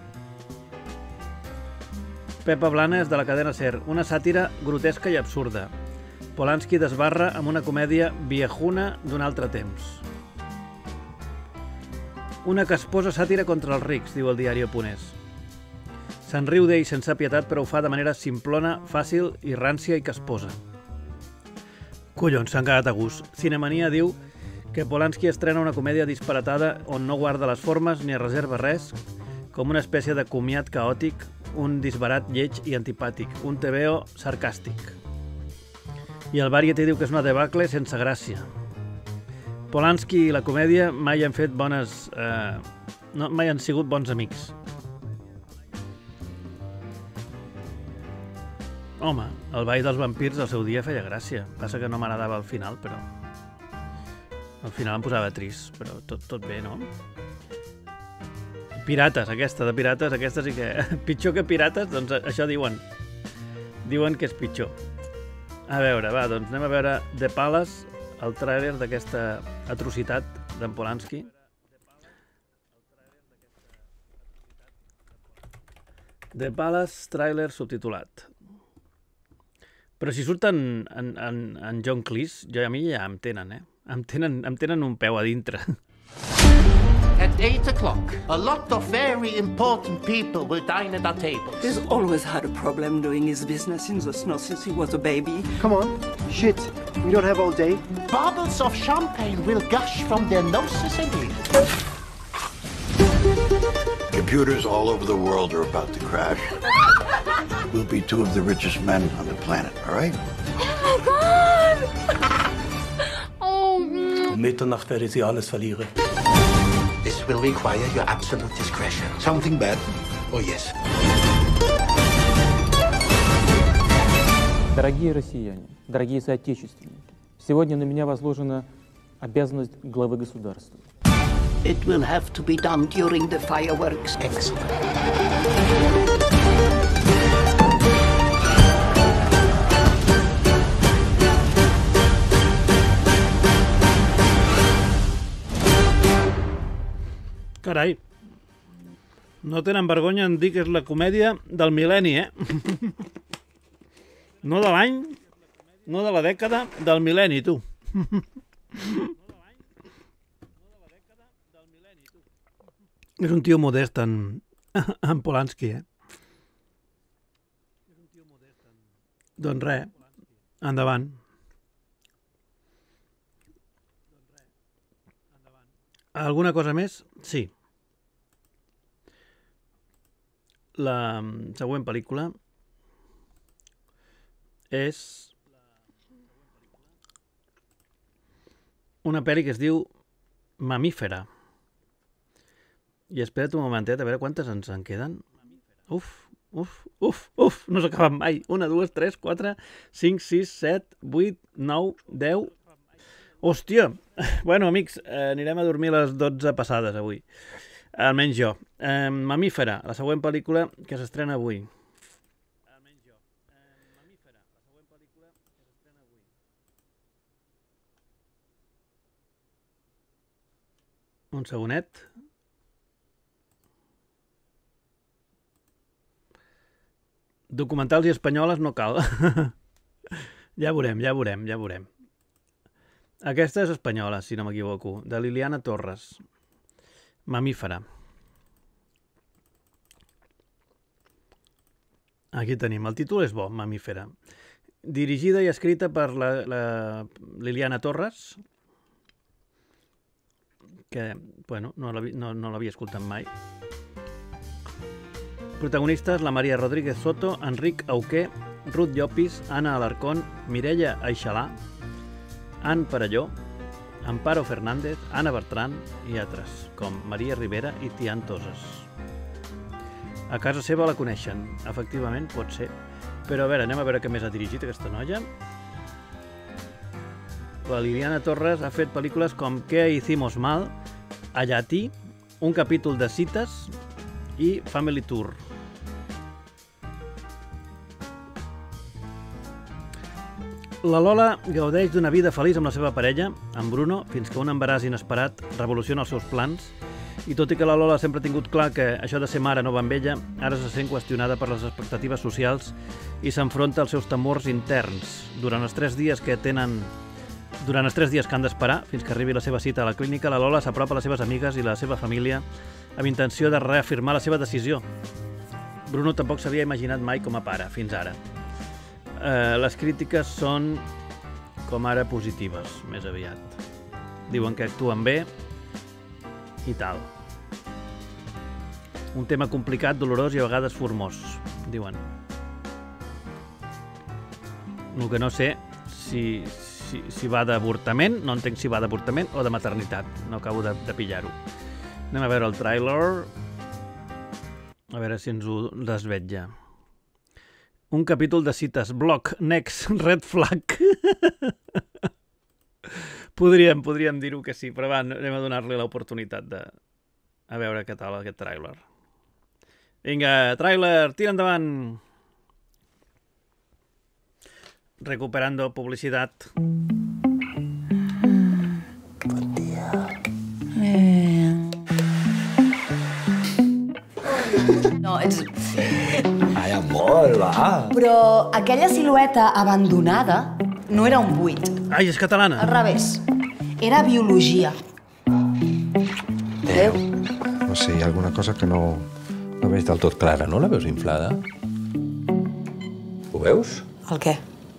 Pepa Blanes, de la cadena SER. Una sàtira grotesca i absurda. Polanski desbarra amb una comèdia viejuna d'un altre temps. Una casposa sàtira contra els rics, diu el diari Oponés. Se'n riu d'ell sense pietat, però ho fa de manera simplona, fàcil i rància i casposa. Collons, s'han quedat a gust. Cinemania diu que Polanski estrena una comèdia disparatada on no guarda les formes ni reserva res, com una espècie de comiat caòtic, un disbarat lleig i antipàtic, un tebeo sarcàstic. I el Variety diu que és una debacle sense gràcia. Polanski i la comèdia mai han fet bones... mai han sigut bons amics. Home, el Ball dels vampirs al seu dia feia gràcia. Passa que no m'agradava al final, però... Al final em posava trist, però tot bé, no? Pirates, aquesta de Pirates, aquesta sí que... Pitjor que Pirates, doncs això diuen. Diuen que és pitjor. A veure, va, doncs anem a veure The Palace, el tràiler d'aquesta atrocitat d'en Polanski. The Palace, tràiler subtitulat. Però si surten en John Cleese, a mi ja em tenen, eh? Em tenen un peu a dintre. At 8 o'clock, a lot of very important people will dine at our tables. He's always had a problem doing his business in the snow since he was a baby. Come on. Shit, we don't have all day. Bottles of champagne will gush from their noses and ears. Computers all over the world are about to crash. We'll be two of the richest men on the planet, all right? Oh my God! Um Mitternacht werde sie alles verlieren. This will require your absolute discretion. Something bad? Oh, yes. Дорогие россияне, дорогие соотечественники, сегодня на меня возложена обязанность главы государства. It will have to be done during the fireworks. Excellent. Carai, no tenen vergonya en dir que és la comèdia del mil·lenni, eh? No de l'any, no de la dècada, del mil·lenni, tu. És un tio modest en Polanski, eh? Doncs res, endavant. Alguna cosa més? Sí. La següent pel·lícula és una pel·li que es diu Mamífera. I espera't un momentet, a veure quantes ens en queden. Uf, no s'acaben mai. 1, 2, 3, 4, 5, 6, 7, 8, 9, 10... Hòstia! Bueno, amics, anirem a dormir a les 12 passades avui. Almenys jo. Mamífera, la següent pel·lícula que s'estrena avui. Un segonet. Documentals i espanyoles no cal. Ja veurem. Aquesta és espanyola, si no m'equivoco, de Liliana Torres. Mamífera. Aquí tenim, el títol és bo, Mamífera. Dirigida i escrita per la Liliana Torres, que, bueno, no l'havia escoltat mai. Protagonistes, la Maria Rodríguez Soto, Enric Auqué, Ruth Llopis, Anna Alarcón, Mireia Aixalà, Ann Perelló, Amparo Fernández, Anna Bertran i altres, com Maria Rivera i Tian Toses. A casa seva la coneixen, efectivament, pot ser. Però a veure, anem a veure què més ha dirigit aquesta noia. La Liliana Torres ha fet pel·lícules com ¿Qué hicimos mal?, Ayatí, Un capítol de cites i Family Tour. La Lola gaudeix d'una vida feliç amb la seva parella, amb Bruno, fins que un embaràs inesperat revoluciona els seus plans, i tot i que la Lola sempre ha tingut clar que això de ser mare no va amb ella, ara se sent qüestionada per les expectatives socials i s'enfronta als seus temors interns. Durant els 3 dies que han d'esperar fins que arribi la seva cita a la clínica, la Lola s'apropa a les seves amigues i la seva família amb intenció de reafirmar la seva decisió. Bruno tampoc s'havia imaginat mai com a pare, fins ara. Les crítiques són, com ara, positives, més aviat. Diuen que actuen bé i tal. Un tema complicat, dolorós i a vegades formós, diuen. El que no sé si va d'avortament, no entenc si va d'avortament o de maternitat, no acabo de pillar-ho. Anem a veure el tràiler, a veure si ens ho desvetlla. Un capítol de cites, block, next, red flag. Podríem dir-ho que sí, però va, anem a donar-li l'oportunitat de veure què tal aquest tràiler. Vinga, tràiler, tira endavant. Recuperando publicitat. Bon dia. No, ets... Ai, amor, va. Però aquella silueta abandonada no era un buit. Ai, és catalana. Al revés. Era biologia. Déu. No sé, hi ha alguna cosa que no veig del tot clara, no? La veus inflada? Ho veus? El què?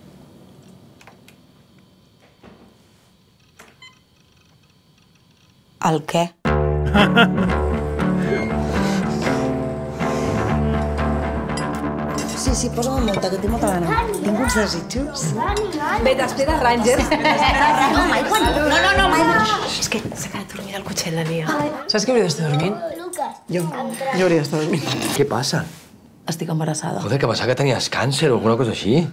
El què? Sí, posa'm molta, que tinc molta gana. Tinc uns desitjos. Bé, t'espera Rangers. No, mai quan... No, mai no. És que s'ha quedat dormint al cotxet la Lia. Saps qui hauria d'estar dormint? Jo hauria d'estar dormint. Què passa? Estic embarassada. Joder, que pensava que tenies càncer o alguna cosa així.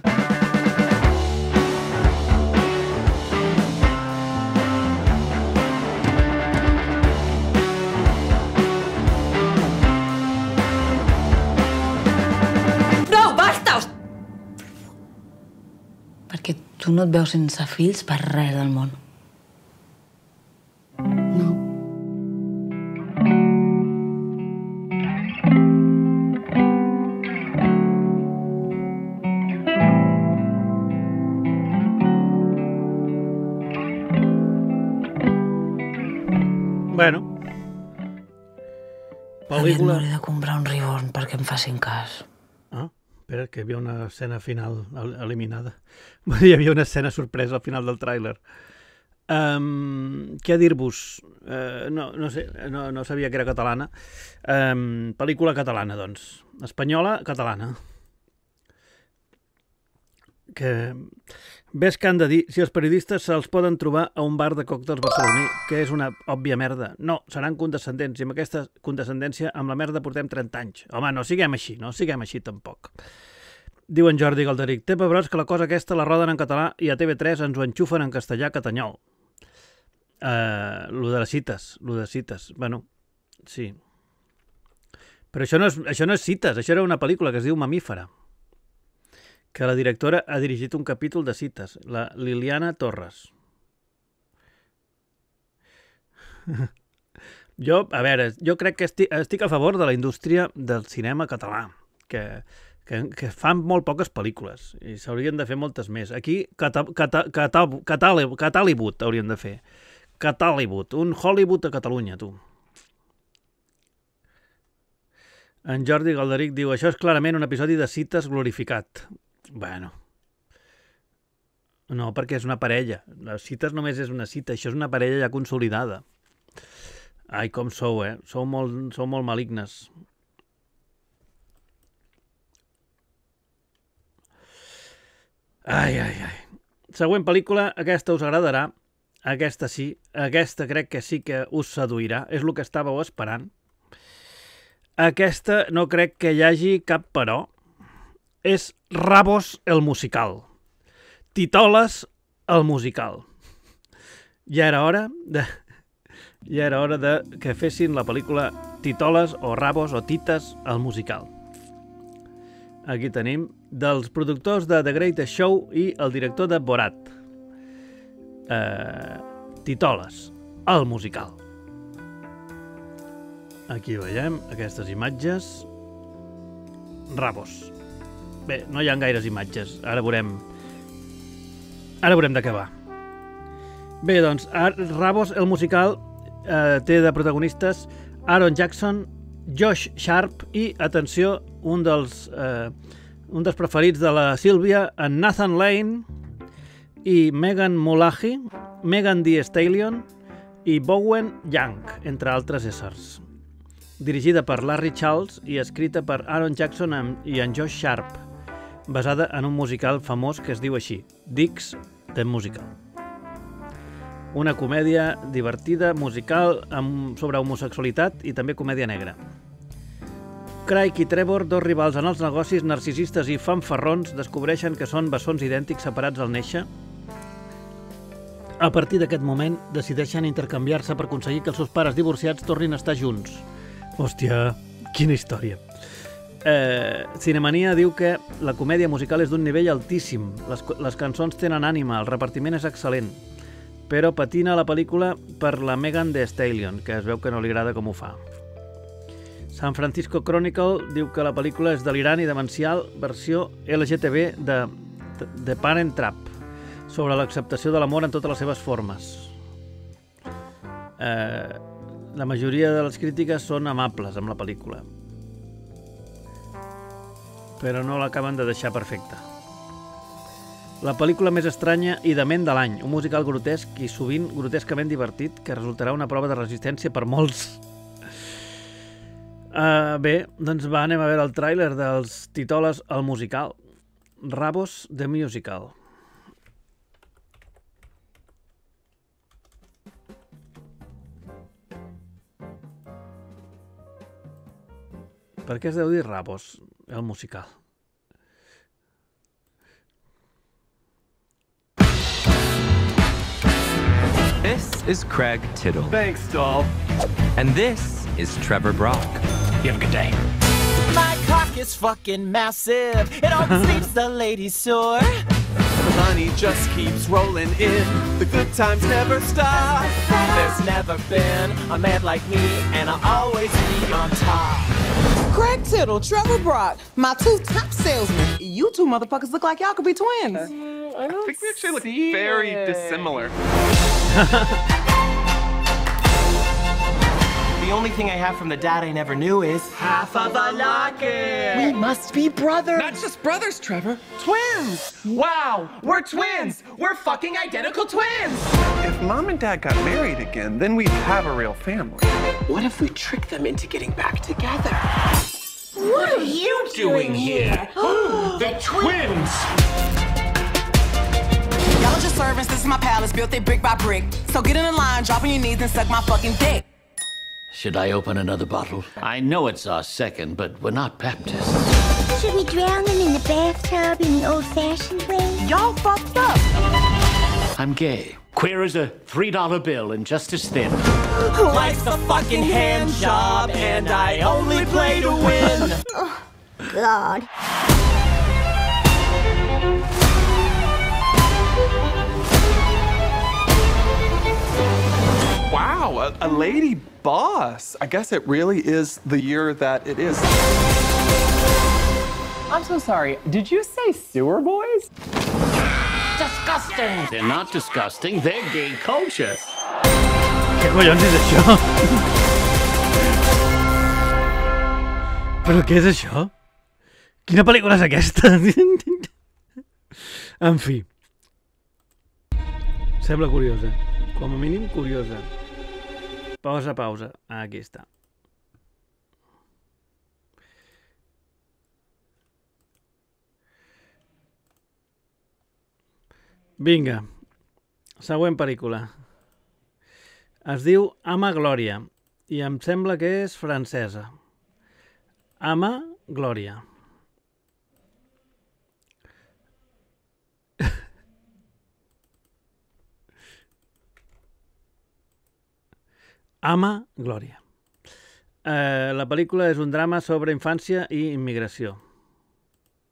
Perquè tu no et veus sense fills per res del món. No. Bueno. Aviat m'hauré de comprar un Reborn perquè em facin cas. Espera, que hi havia una escena final eliminada. Hi havia una escena sorpresa al final del tràiler. Què dir-vos? No sé, no sabia que era catalana. Pel·lícula catalana, doncs. Espanyola, catalana. Ves que han de dir si els periodistes se'ls poden trobar a un bar de còctels barceloní, que és una òbvia merda. No, seran condescendents, i amb aquesta condescendència amb la merda portem 30 anys. Home, no siguem així tampoc. Diu en Jordi Galderic, té pebrots que la cosa aquesta la roden en català i a TV3 ens ho enxufen en castellà catanyol. Lo de cites, bueno, sí. Però això no és cites, això era una pel·lícula que es diu Mamífera, que la directora ha dirigit un capítol de cites, la Liliana Torres. Jo crec que estic a favor de la indústria del cinema català, que fan molt poques pel·lícules i s'haurien de fer moltes més. Aquí, Catalibut haurien de fer. Catalibut, un Hollywood a Catalunya, tu. En Jordi Galderic diu, això és clarament un episodi de cites glorificat. Bueno, no, perquè és una parella. Les cites només és una cita, això és una parella ja consolidada. Ai, com sou, Sou molt malignes. Ai. Següent pel·lícula, aquesta us agradarà. Aquesta sí, aquesta crec que sí que us seduirà. És el que estàveu esperant. Aquesta no crec que hi hagi cap però. És Rabos el musical. Titoles el musical. Ja era hora de que fessin la pel·lícula Titoles o Rabos o Tites el musical. aquí tenim, dels productors de The Greatest Show i el director de Borat. Titoles, el musical. Aquí veiem aquestes imatges. Rabos. Bé, no hi ha gaires imatges. Ara veurem de què va. Bé, doncs, Rabos, el musical, té de protagonistes Aaron Jackson, Josh Sharp i, atenció, un dels preferits de la Sílvia, en Nathan Lane i Megan Mullally, Megan Thee Stallion i Bowen Yang, entre altres éssers. Dirigida per Larry Charles i escrita per Aaron Jackson i en Josh Sharp, basada en un musical famós que es diu així, Dicks the Musical. Una comèdia divertida, musical, sobre homosexualitat i també comèdia negra. Craig i Trevor, dos rivals en els negocis, narcisistes i fanfarrons, descobreixen que són bessons idèntics separats al néixer. A partir d'aquest moment, decideixen intercanviar-se per aconseguir que els seus pares divorciats tornin a estar junts. Hòstia, quina història. Cinemania diu que la comèdia musical és d'un nivell altíssim, les cançons tenen ànima, el repartiment és excel·lent, però patina la pel·lícula per la Megan Thee Stallion, que es veu que no li agrada com ho fa. San Francisco Chronicle diu que la pel·lícula és delirant i demencial, versió LGTB de Parent Trap, sobre l'acceptació de l'amor en totes les seves formes. La majoria de les crítiques són amables amb la pel·lícula, però no l'acaben de deixar perfecta. La pel·lícula més estranya i dement de l'any, un musical grotesc i sovint grotescament divertit que resultarà una prova de resistència per molts. Bé, doncs anem a veure el tràiler dels Titoles al musical. Rabos the Musical. Per què es deu dir Rabos, el musical? This is Craig Tittle. Thanks, doll. And this is Trevor Brock. You have a good day. My cock is fucking massive. It always leaves the ladies sore. The money just keeps rolling in. The good times never stop. There's never been a man like me, and I'll always be on top. Craig Tittle, Trevor Brock, my two top salesmen. You two motherfuckers look like y'all could be twins. I think we actually look very dissimilar. The only thing I have from the dad I never knew is half of a locket. We must be brothers. Not just brothers, Trevor. Twins! Wow, we're twins. We're fucking identical twins. If Mom and Dad got married again, then we'd have a real family. What if we trick them into getting back together? What are you doing here? The twins! Y'all are just servants, this is my palace, built it brick by brick. So get in the line, drop on your knees and suck my fucking dick. Should I open another bottle? I know it's our second, but we're not Baptists. Should we drown them in the bathtub in the old-fashioned way? Y'all fucked up. I'm gay. Queer as a $3 bill and just as thin. Life's a fucking hand job, and I only play to win. Oh, God. Wow, a lady boss. I guess it really is the year that it is. I'm so sorry. Did you say sewer boys? Disgusting! They're not disgusting, they're gay culture. Què collons és això? Però què és això? Quina pel·lícula és aquesta? En fi. Sembla curiosa. Com a mínim curiosa. Pausa, pausa. Aquí està. Vinga. Següent pel·lícula. Es diu Ama Glòria i em sembla que és francesa. Ama Glòria. Ama Glòria. La pel·lícula és un drama sobre infància i immigració.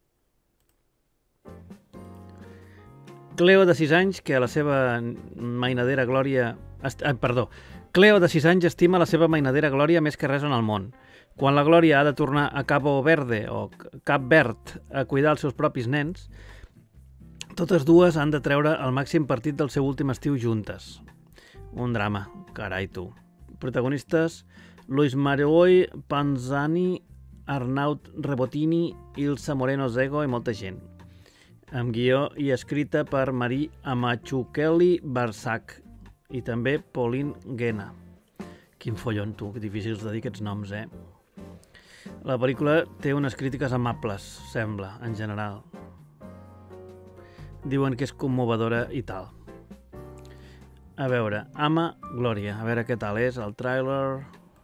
Cleo, de 6 anys, que a la seva mainadera glòria... Cleo, de 6 anys, estima la seva mainadera glòria més que res en el món. Quan la Glòria ha de tornar a Cabo Verde o Cap Verd a cuidar els seus propis nens, totes dues han de treure el màxim partit del seu últim estiu juntes. Un drama, carai tu. Protagonistes: Luis Maroi, Panzani, Arnaud Rebotini, Ilsa Moreno Zego i molta gent. Amb guió i escrita per Marie Amachukeli Barsac i també Pauline Guena. Quin follon, tu, que difícils de dir aquests noms, eh? La pel·lícula té unes crítiques amables, sembla, en general. Diuen que és commovedora i tal. A veure, Ama Glòria, a veure què tal és el tràiler.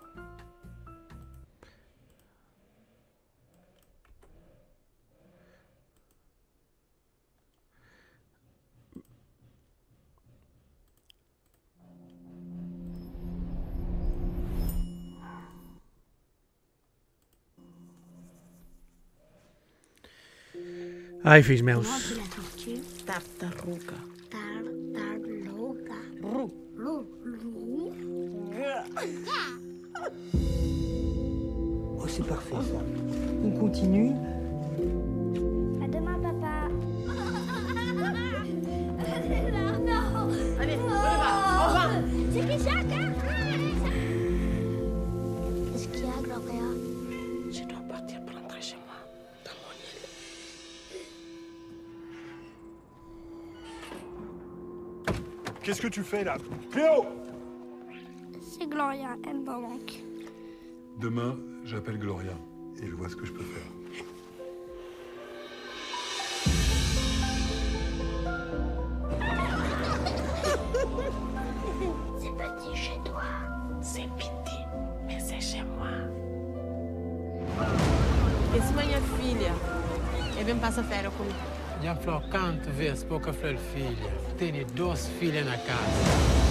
Ai, fills meus. Tartaruga. Tartaruga. Oh, c'est parfait ça. On continue. À demain, papa. Allez, on y va. Au revoir. C'est qui ça? Qu'est-ce qu'il y a, Gloria? Je dois partir pour rentrer chez moi, dans mon île. Qu'est-ce que tu fais là? Cléo! C'est Gloria, elle me manque. Demain, j'appelle Gloria et je vois ce que je peux faire. C'est petit chez toi. C'est petit, mais c'est chez moi. Esse minha filha, eu vim passar férias comigo. Já falou quantas vezes pouca flor filha. Tenho 2 filhas na casa.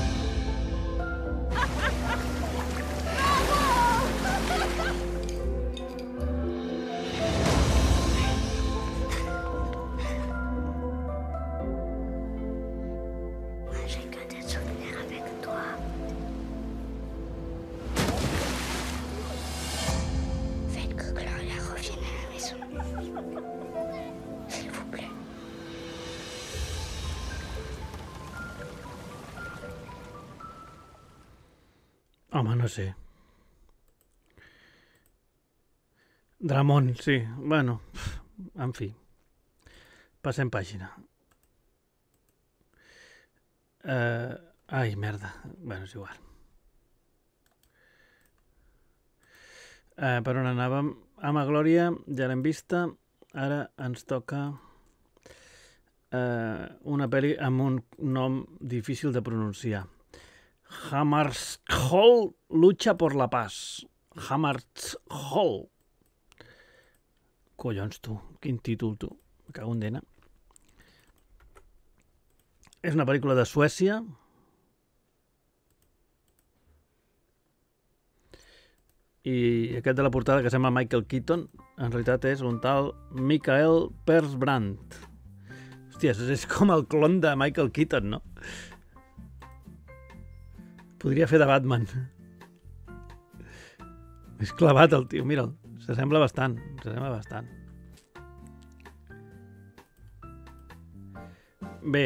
Moi, j'ai que des souvenirs avec toi. Faites que Gloria revienne à la maison. S'il vous plaît. Home, no sé. Dramón, sí. Bueno, en fi. Passem pàgina. Ai, merda. Bueno, és igual. Per on anàvem? Ama Glòria, ja l'hem vista. Ara ens toca una pel·li amb un nom difícil de pronunciar. Hammarskjöld lucha por la paz. Hammarskjöld. Collons, tu. Quin títol, tu. Me cago en dena. És una pel·lícula de Suècia. I aquest de la portada, que sembla Michael Keaton, en realitat és un tal Mikael Persbrandt. Hòstia, és com el clon de Michael Keaton, no? Podria fer de Batman. És clavat el tio, mira'l. S'assembla bastant, Bé,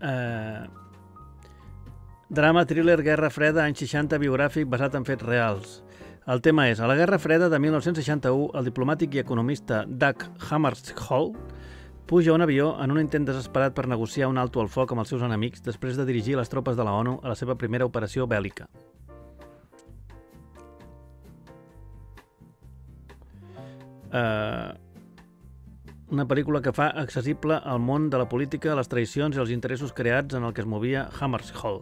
drama, thriller, Guerra Freda, anys 60, biogràfic, basat en fets reals. El tema és, a la Guerra Freda de 1961, el diplomàtic i economista Dag Hammarskjöld puja a un avió en un intent desesperat per negociar un alto al foc amb els seus enemics després de dirigir les tropes de la ONU a la seva primera operació bèl·lica. Una pel·lícula que fa accessible al món de la política, les tradicions i els interessos creats en el que es movia Hammarskjöld.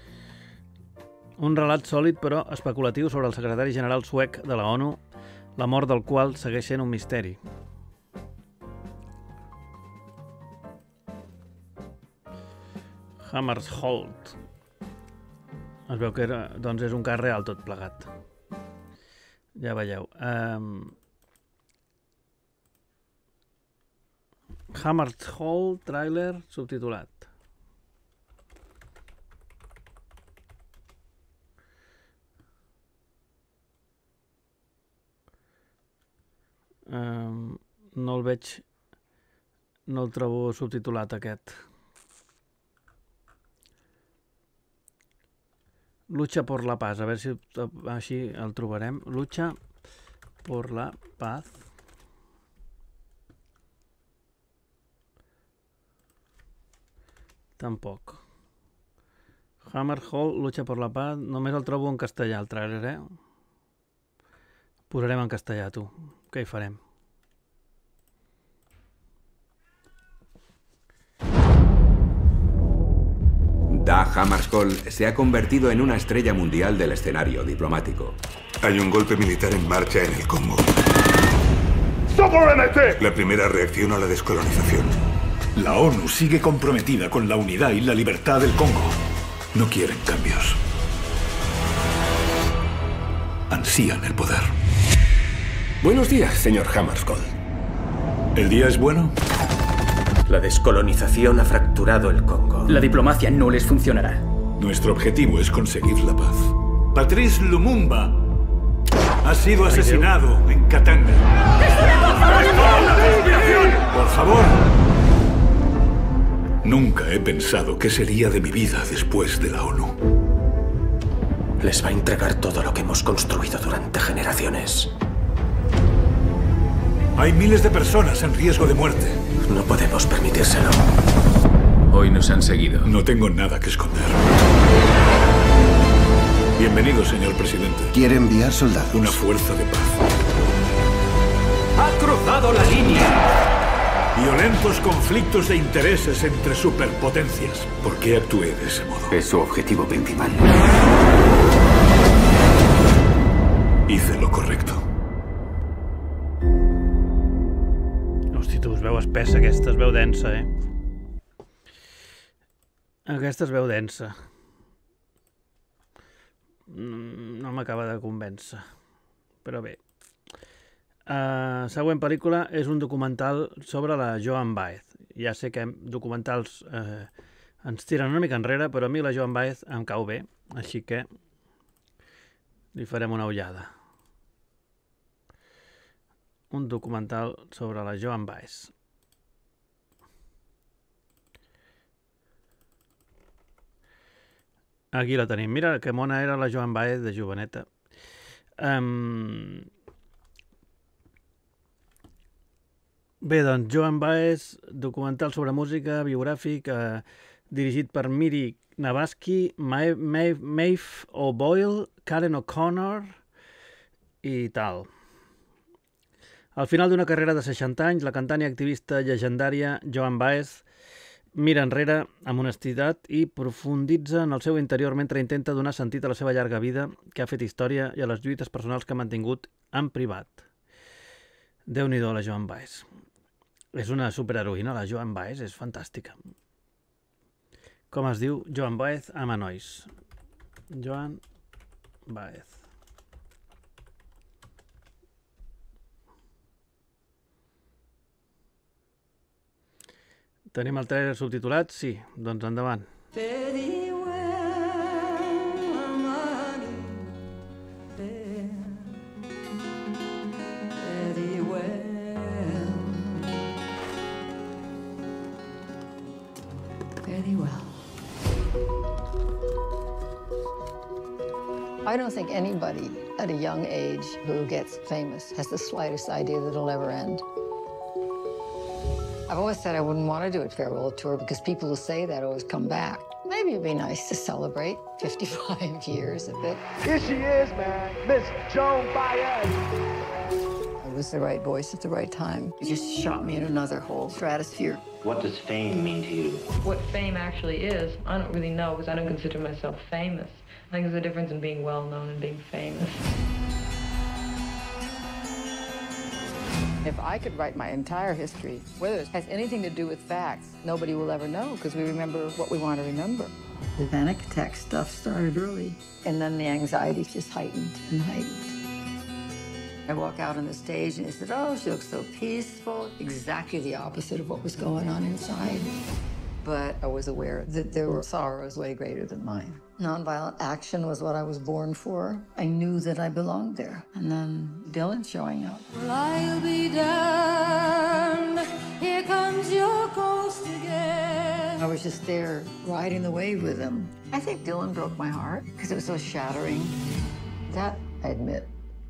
Un relat sòlid però especulatiu sobre el secretari general suec de la ONU, la mort del qual segueix sent un misteri. Hammarskjöld. Es veu que doncs és un cas real tot plegat. Ja veieu. Hammer's Hall, tràiler subtitulat. No el veig, no el trobo subtitulat aquest. Lucha por la paz, a veure si així el trobarem. Lucha por la paz. Tampoc. Hammer's Hall, Lucha por la paz, només el trobo en castellà, el tràiler, Posarem en castellà, tu. Què hi farem? Dag Hammarskjöld se ha convertido en una estrella mundial del escenario diplomático. Hay un golpe militar en marcha en el Congo. La primera reacción a la descolonización. La ONU sigue comprometida con la unidad y la libertad del Congo. No quieren cambios. Ansían el poder. Buenos días, señor Hammarskjöld. ¿El día es bueno? La descolonización ha fracturado el Congo. La diplomacia no les funcionará. Nuestro objetivo es conseguir la paz. Patrice Lumumba ha sido asesinado en Katanga. Por favor. Nunca he pensado qué sería de mi vida después de la ONU. Les va a entregar todo lo que hemos construido durante generaciones. Hay miles de personas en riesgo de muerte. No podemos permitírselo. Hoy nos han seguido. No tengo nada que esconder. Bienvenido, señor presidente. Quiere enviar soldados. Una fuerza de paz. ¡Ha cruzado la línea! Violentos conflictos de intereses entre superpotencias. ¿Por qué actué de ese modo? Es su objetivo principal. Hice lo correcto. Hosti, tu, es veu espessa aquesta, es veu densa, Aquesta es veu densa. No m'acaba de convèncer. Però bé. Següent pel·lícula és un documental sobre la Joan Baez. Ja sé que documentals ens tiren una mica enrere, però a mi la Joan Baez em cau bé, així que li farem una ullada. Un documental sobre la Joan Baez. Aquí la tenim. Mira que mona era la Joan Baez de joveneta. Bé, doncs, Joan Baez, documental sobre música, biogràfic, dirigit per Miri Navasky, Maeve O'Boyle, Karen O'Connor i tal. Al final d'una carrera de 60 anys, la cantant i activista llegendària Joan Baez mira enrere amb honestitat i profunditza en el seu interior mentre intenta donar sentit a la seva llarga vida que ha fet història i a les lluites personals que ha mantingut en privat. Déu-n'hi-do, la Joan Baez. És una superheroïna, la Joan Baez, és fantàstica. Com es diu? Joan Baez ama nois. Joan Baez. Tenim el trailer subtitulat? Sí, doncs endavant. I don't think anybody at a young age who gets famous has the slightest idea that it'll ever end. I've always said I wouldn't want to do a farewell tour because people who say that always come back. Maybe it'd be nice to celebrate 55 years of it. Here she is, man, Miss Joan Baez. It was the right voice at the right time. It just shot me in another whole stratosphere. What does fame mean to you? What fame actually is, I don't really know because I don't consider myself famous. I think there's a difference in being well-known and being famous. If I could write my entire history, whether it has anything to do with facts, nobody will ever know because we remember what we want to remember. The panic attack stuff started early, and then the anxiety just heightened and heightened. I walk out on the stage and they said, oh, she looks so peaceful. Exactly the opposite of what was going on inside. But I was aware that there were sorrows way greater than mine. Nonviolent action was what I was born for. I knew that I belonged there. And then Dylan showing up. Well, I'll be damned. Here comes your ghost again. I was just there riding the wave with him. I think Dylan broke my heart because it was so shattering. That I admit.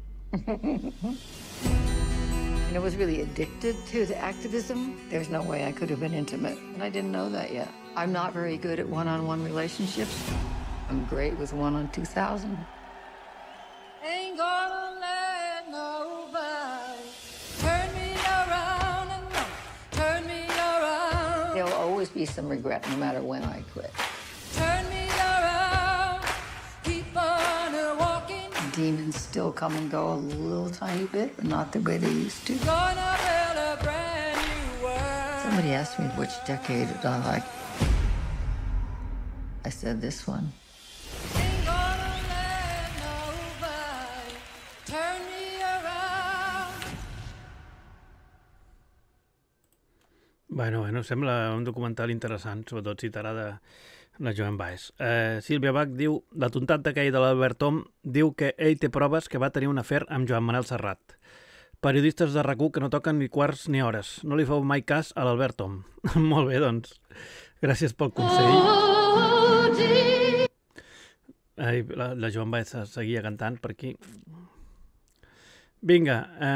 And I was really addicted to the activism. There's no way I could have been intimate, and I didn't know that yet. I'm not very good at one-on-one relationships. I'm great with one on 2,000. Ain't gonna let nobody turn me around and no, turn me around. There'll always be some regret no matter when I quit. Turn me around, keep on walking. Demons still come and go a little tiny bit, but not the way they used to. Gonna build a brand new world. Somebody asked me which decade I like. I said this one. Ain't gonna let nobody turn me around. Bueno, sembla un documental interessant, sobretot si t'agrada la Joan Baez. Sílvia Bach diu, l'atontat d'aquell de l'Albert Tom diu que ell té proves que va tenir un afer amb Joan Manel Serrat. Periodistes de RAC1 que no toquen ni quarts ni hores. No li feu mai cas a l'Albert Tom. Molt bé, doncs. Gràcies pel consell. La Joan Baez seguia cantant per aquí. Vinga.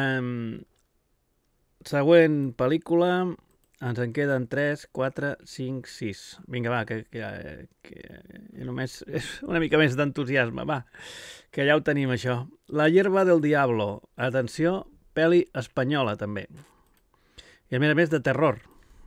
Següent pel·lícula. Ens en queden 3, 4, 5, 6. Vinga, va, que només és una mica més d'entusiasme, va, que ja ho tenim, això. La hierba del diablo. Atenció, pel·li espanyola, també. I a més de terror.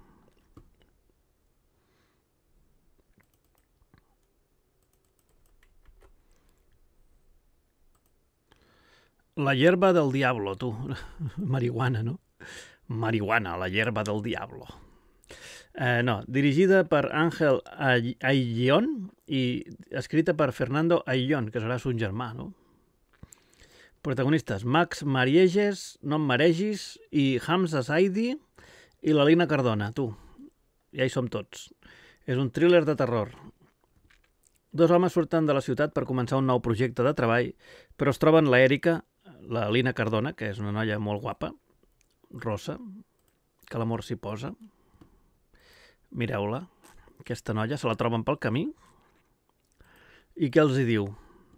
La hierba del diablo, tu. Marihuana, no? Marihuana, la hierba del diablo. No, dirigida per Ángel Ayllón i escrita per Fernando Ayllón, que serà son germà, no? Protagonistes, Max Marieges, no em maregis, i Hamza Saidi i la Lina Cardona, tu. Ja hi som tots. És un thriller de terror. Dos homes surten de la ciutat per començar un nou projecte de treball, però es troben la Erika, la Lina Cardona, que és una noia molt guapa, rosa, que l'amor s'hi posa. Mireu-la, aquesta noia, se la troben pel camí. I què els hi diu?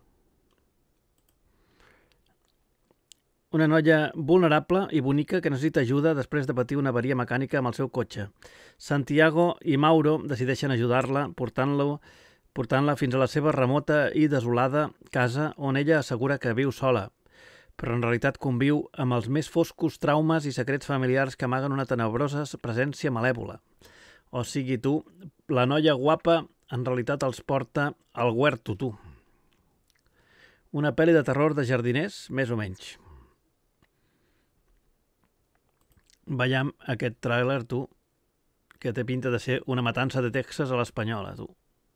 Una noia vulnerable i bonica que necessita ajuda després de patir una avaria mecànica amb el seu cotxe. Santiago i Mauro decideixen ajudar-la portant-la fins a la seva remota i desolada casa on ella assegura que viu sola, però en realitat conviu amb els més foscos traumes i secrets familiars que amaguen una tenebrosa presència malèvola. O sigui, tu, la noia guapa en realitat els porta al huerto, tu. Una pel·li de terror de jardiners, més o menys. Veiem aquest tràiler, tu, que té pinta de ser una matança de Texas a l'espanyola, tu.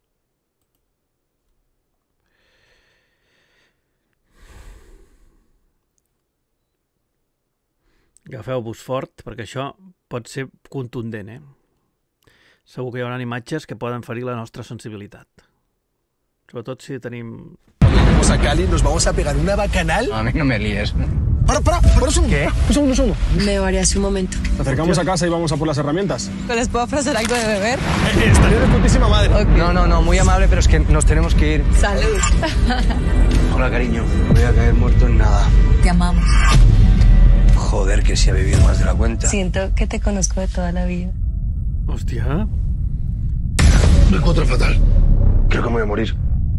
Agafeu-vos fort, perquè això pot ser contundent, Segur que hi haurà imatges que poden ferir la nostra sensibilitat. Sobretot si tenim... Vamos a Cali, nos vamos a pegar una bacanal. A mí no me líes. Para un segundo. ¿Qué? Un segundo. Me varié hace un momento. Nos acercamos a casa y vamos a por las herramientas. ¿Les puedo ofrecer algo de beber? Estaría de putísima madre. Okay. No, muy amable, pero es que nos tenemos que ir. Salud. Hola, cariño. No voy a caer muerto en nada. Te amamos. Joder, que se ha vivido más de la cuenta. Siento que te conozco de toda la vida. Hostia. Me encuentro fatal. Creo que me voy a morir.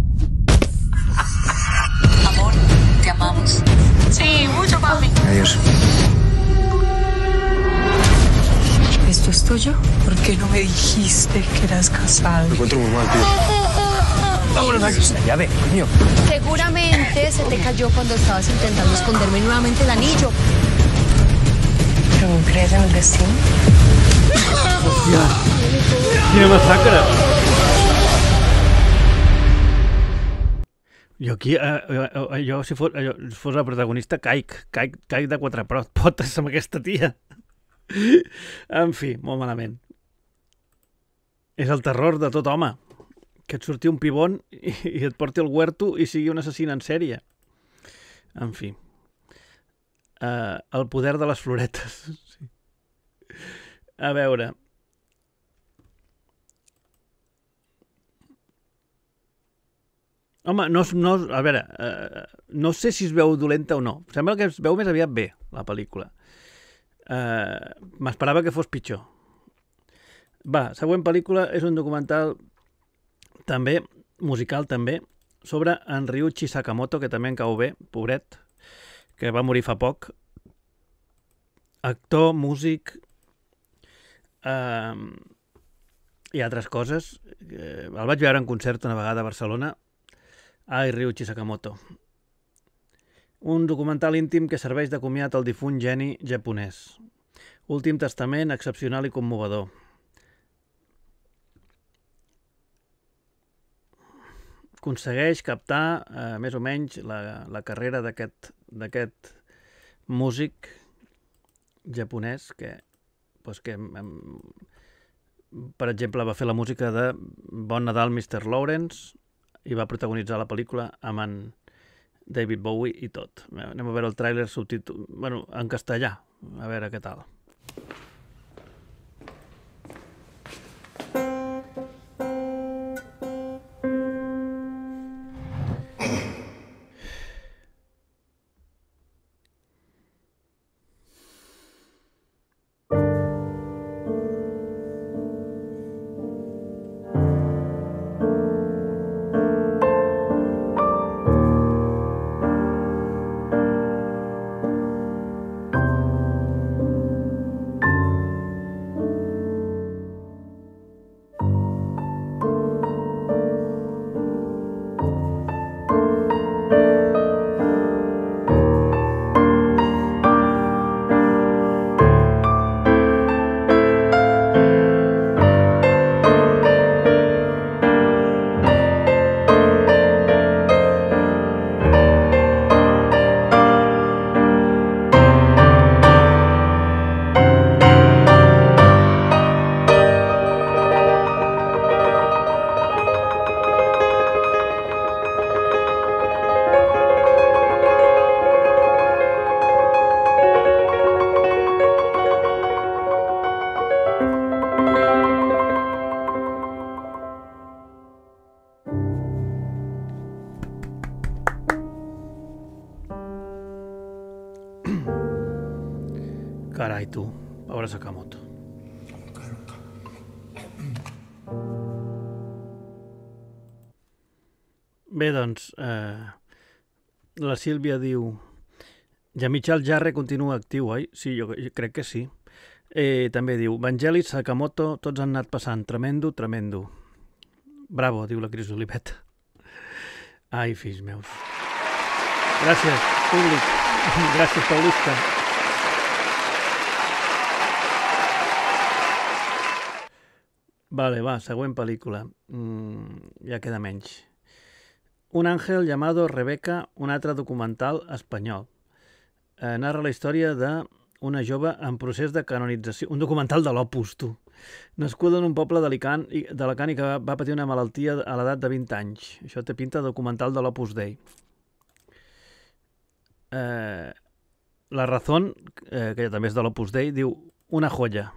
Amor, te amamos. Sí, mucho, papi. Adiós. ¿Esto es tuyo? ¿Por qué no me dijiste que eras casado? Me encuentro muy mal, tío. Vámonos aquí. La llave, coño. Seguramente se te cayó cuando estabas intentando esconderme nuevamente el anillo. ¿Pero no crees en el destino? Hòstia, quina massacre! Jo aquí, jo si fos la protagonista, caic de 4 potes amb aquesta tia. En fi, molt malament. És el terror de tot home, que et surti un pibon i et porti al huerto i sigui un assassí en sèrie. En fi. El poder de les floretes. Sí. A veure... Home, a veure, no sé si es veu dolenta o no. Sembla que es veu més aviat bé, la pel·lícula. M'esperava que fos pitjor. Va, següent pel·lícula és un documental també, musical també, sobre en Ryuichi Sakamoto, que també en cau bé, pobret, que va morir fa poc. Actor, músic i altres coses. El vaig veure en concert una vegada a Barcelona. Ai, Ryuichi Sakamoto. Un documental íntim que serveix de comiat al difunt geni japonès. Últim testament excepcional i commovedor. Aconsegueix captar més o menys la carrera d'aquest músic japonès que per exemple va fer la música de Bon Nadal Mr. Lawrence i va protagonitzar la pel·lícula amb en David Bowie i tot. Anem a veure el tràiler en castellà, a veure què tal. Carai, tu, pobre Sakamoto. Bé, doncs, la Sílvia diu... Jean-Michel Jarre continua actiu, oi? Sí, jo crec que sí. També diu, Vangelis, Sakamoto, tots han anat passant. Tremendo, tremendo. Bravo, diu la Cris Olivet. Ai, fills meus. Gràcies, públic. Gràcies, Paulista. Vale, va, següent pel·lícula. Ja queda menys. Un ángel llamado Rebeca, un altre documental espanyol. Narra la història d'una jove en procés de canonització. Un documental de l'Opus, tu. Nascuda en un poble d'Alacant i que va patir una malaltia a l'edat de 20 anys. Això té pinta de documental de l'Opus Dei. La Razón, que també és de l'Opus Dei, diu una joia.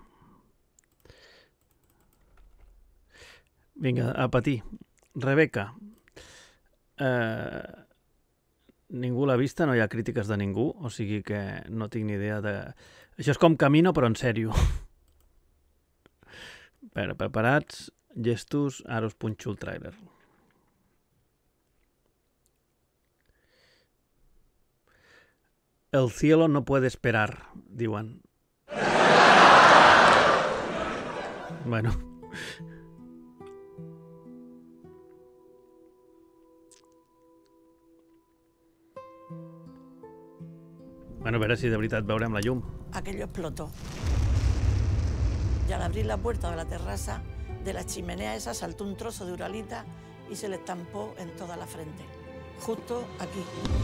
Vinga, a patir. Rebeca. Ningú l'ha vista, no hi ha crítiques de ningú, o sigui que no tinc ni idea de... Això és com Camino, però en sèrio. Preparats, gestos, ara us punxo el tràiler. El cielo no puede esperar, diuen. Bueno... Bueno, a ver si de verdad veurem la llum. Aquello explotó. Y al abrir la puerta de la terraza, de la chimenea esa saltó un trozo de uralita y se le estampó en toda la frente. justo aquí.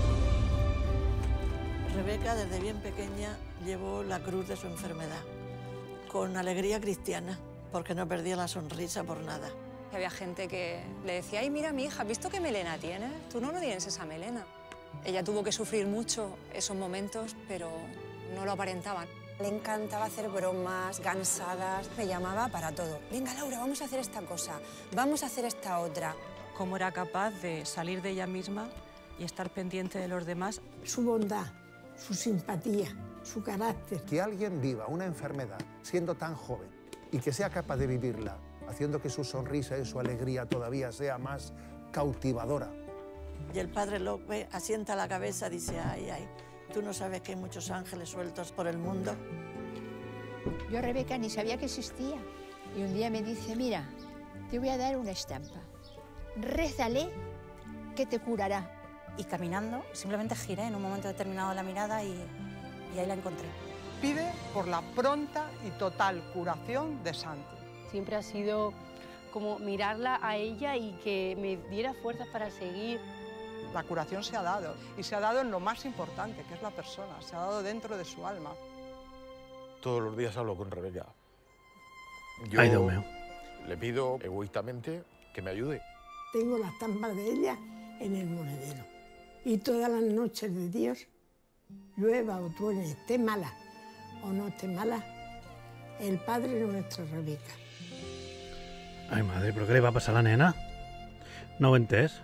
Rebeca, desde bien pequeña, llevó la cruz de su enfermedad, con alegría cristiana, porque no perdía la sonrisa por nada. Había gente que le decía, ay, mira, mi hija, ¿has visto qué melena tienes? Tú no tienes esa melena. Ella tuvo que sufrir mucho esos momentos, pero no lo aparentaba. Le encantaba hacer bromas, gansadas, me llamaba para todo. Venga, Laura, vamos a hacer esta cosa, vamos a hacer esta otra. Cómo era capaz de salir de ella misma y estar pendiente de los demás. Su bondad, su simpatía, su carácter. Que alguien viva una enfermedad siendo tan joven y que sea capaz de vivirla, haciendo que su sonrisa y su alegría todavía sea más cautivadora. Y el padre López asienta la cabeza, dice, ay, ay, ¿tú no sabes que hay muchos ángeles sueltos por el mundo? Yo a Rebeca ni sabía que existía. Y un día me dice, mira, te voy a dar una estampa. Rézale que te curará. Y caminando, simplemente giré en un momento determinado la mirada y ahí la encontré. Pide por la pronta y total curación de Santi. Siempre ha sido como mirarla a ella y que me diera fuerzas para seguir. La curación se ha dado, y se ha dado en lo más importante, que es la persona, se ha dado dentro de su alma. Todos los días hablo con Rebeca. Yo Ay, Dios mío. Le pido egoístamente que me ayude. Tengo la estampa de ella en el monedero. Y todas las noches de Dios, llueva o truene, esté mala o no esté mala, el Padre nuestro Rebeca. Ai, madre, però què li va passar a la nena? No ho he entès.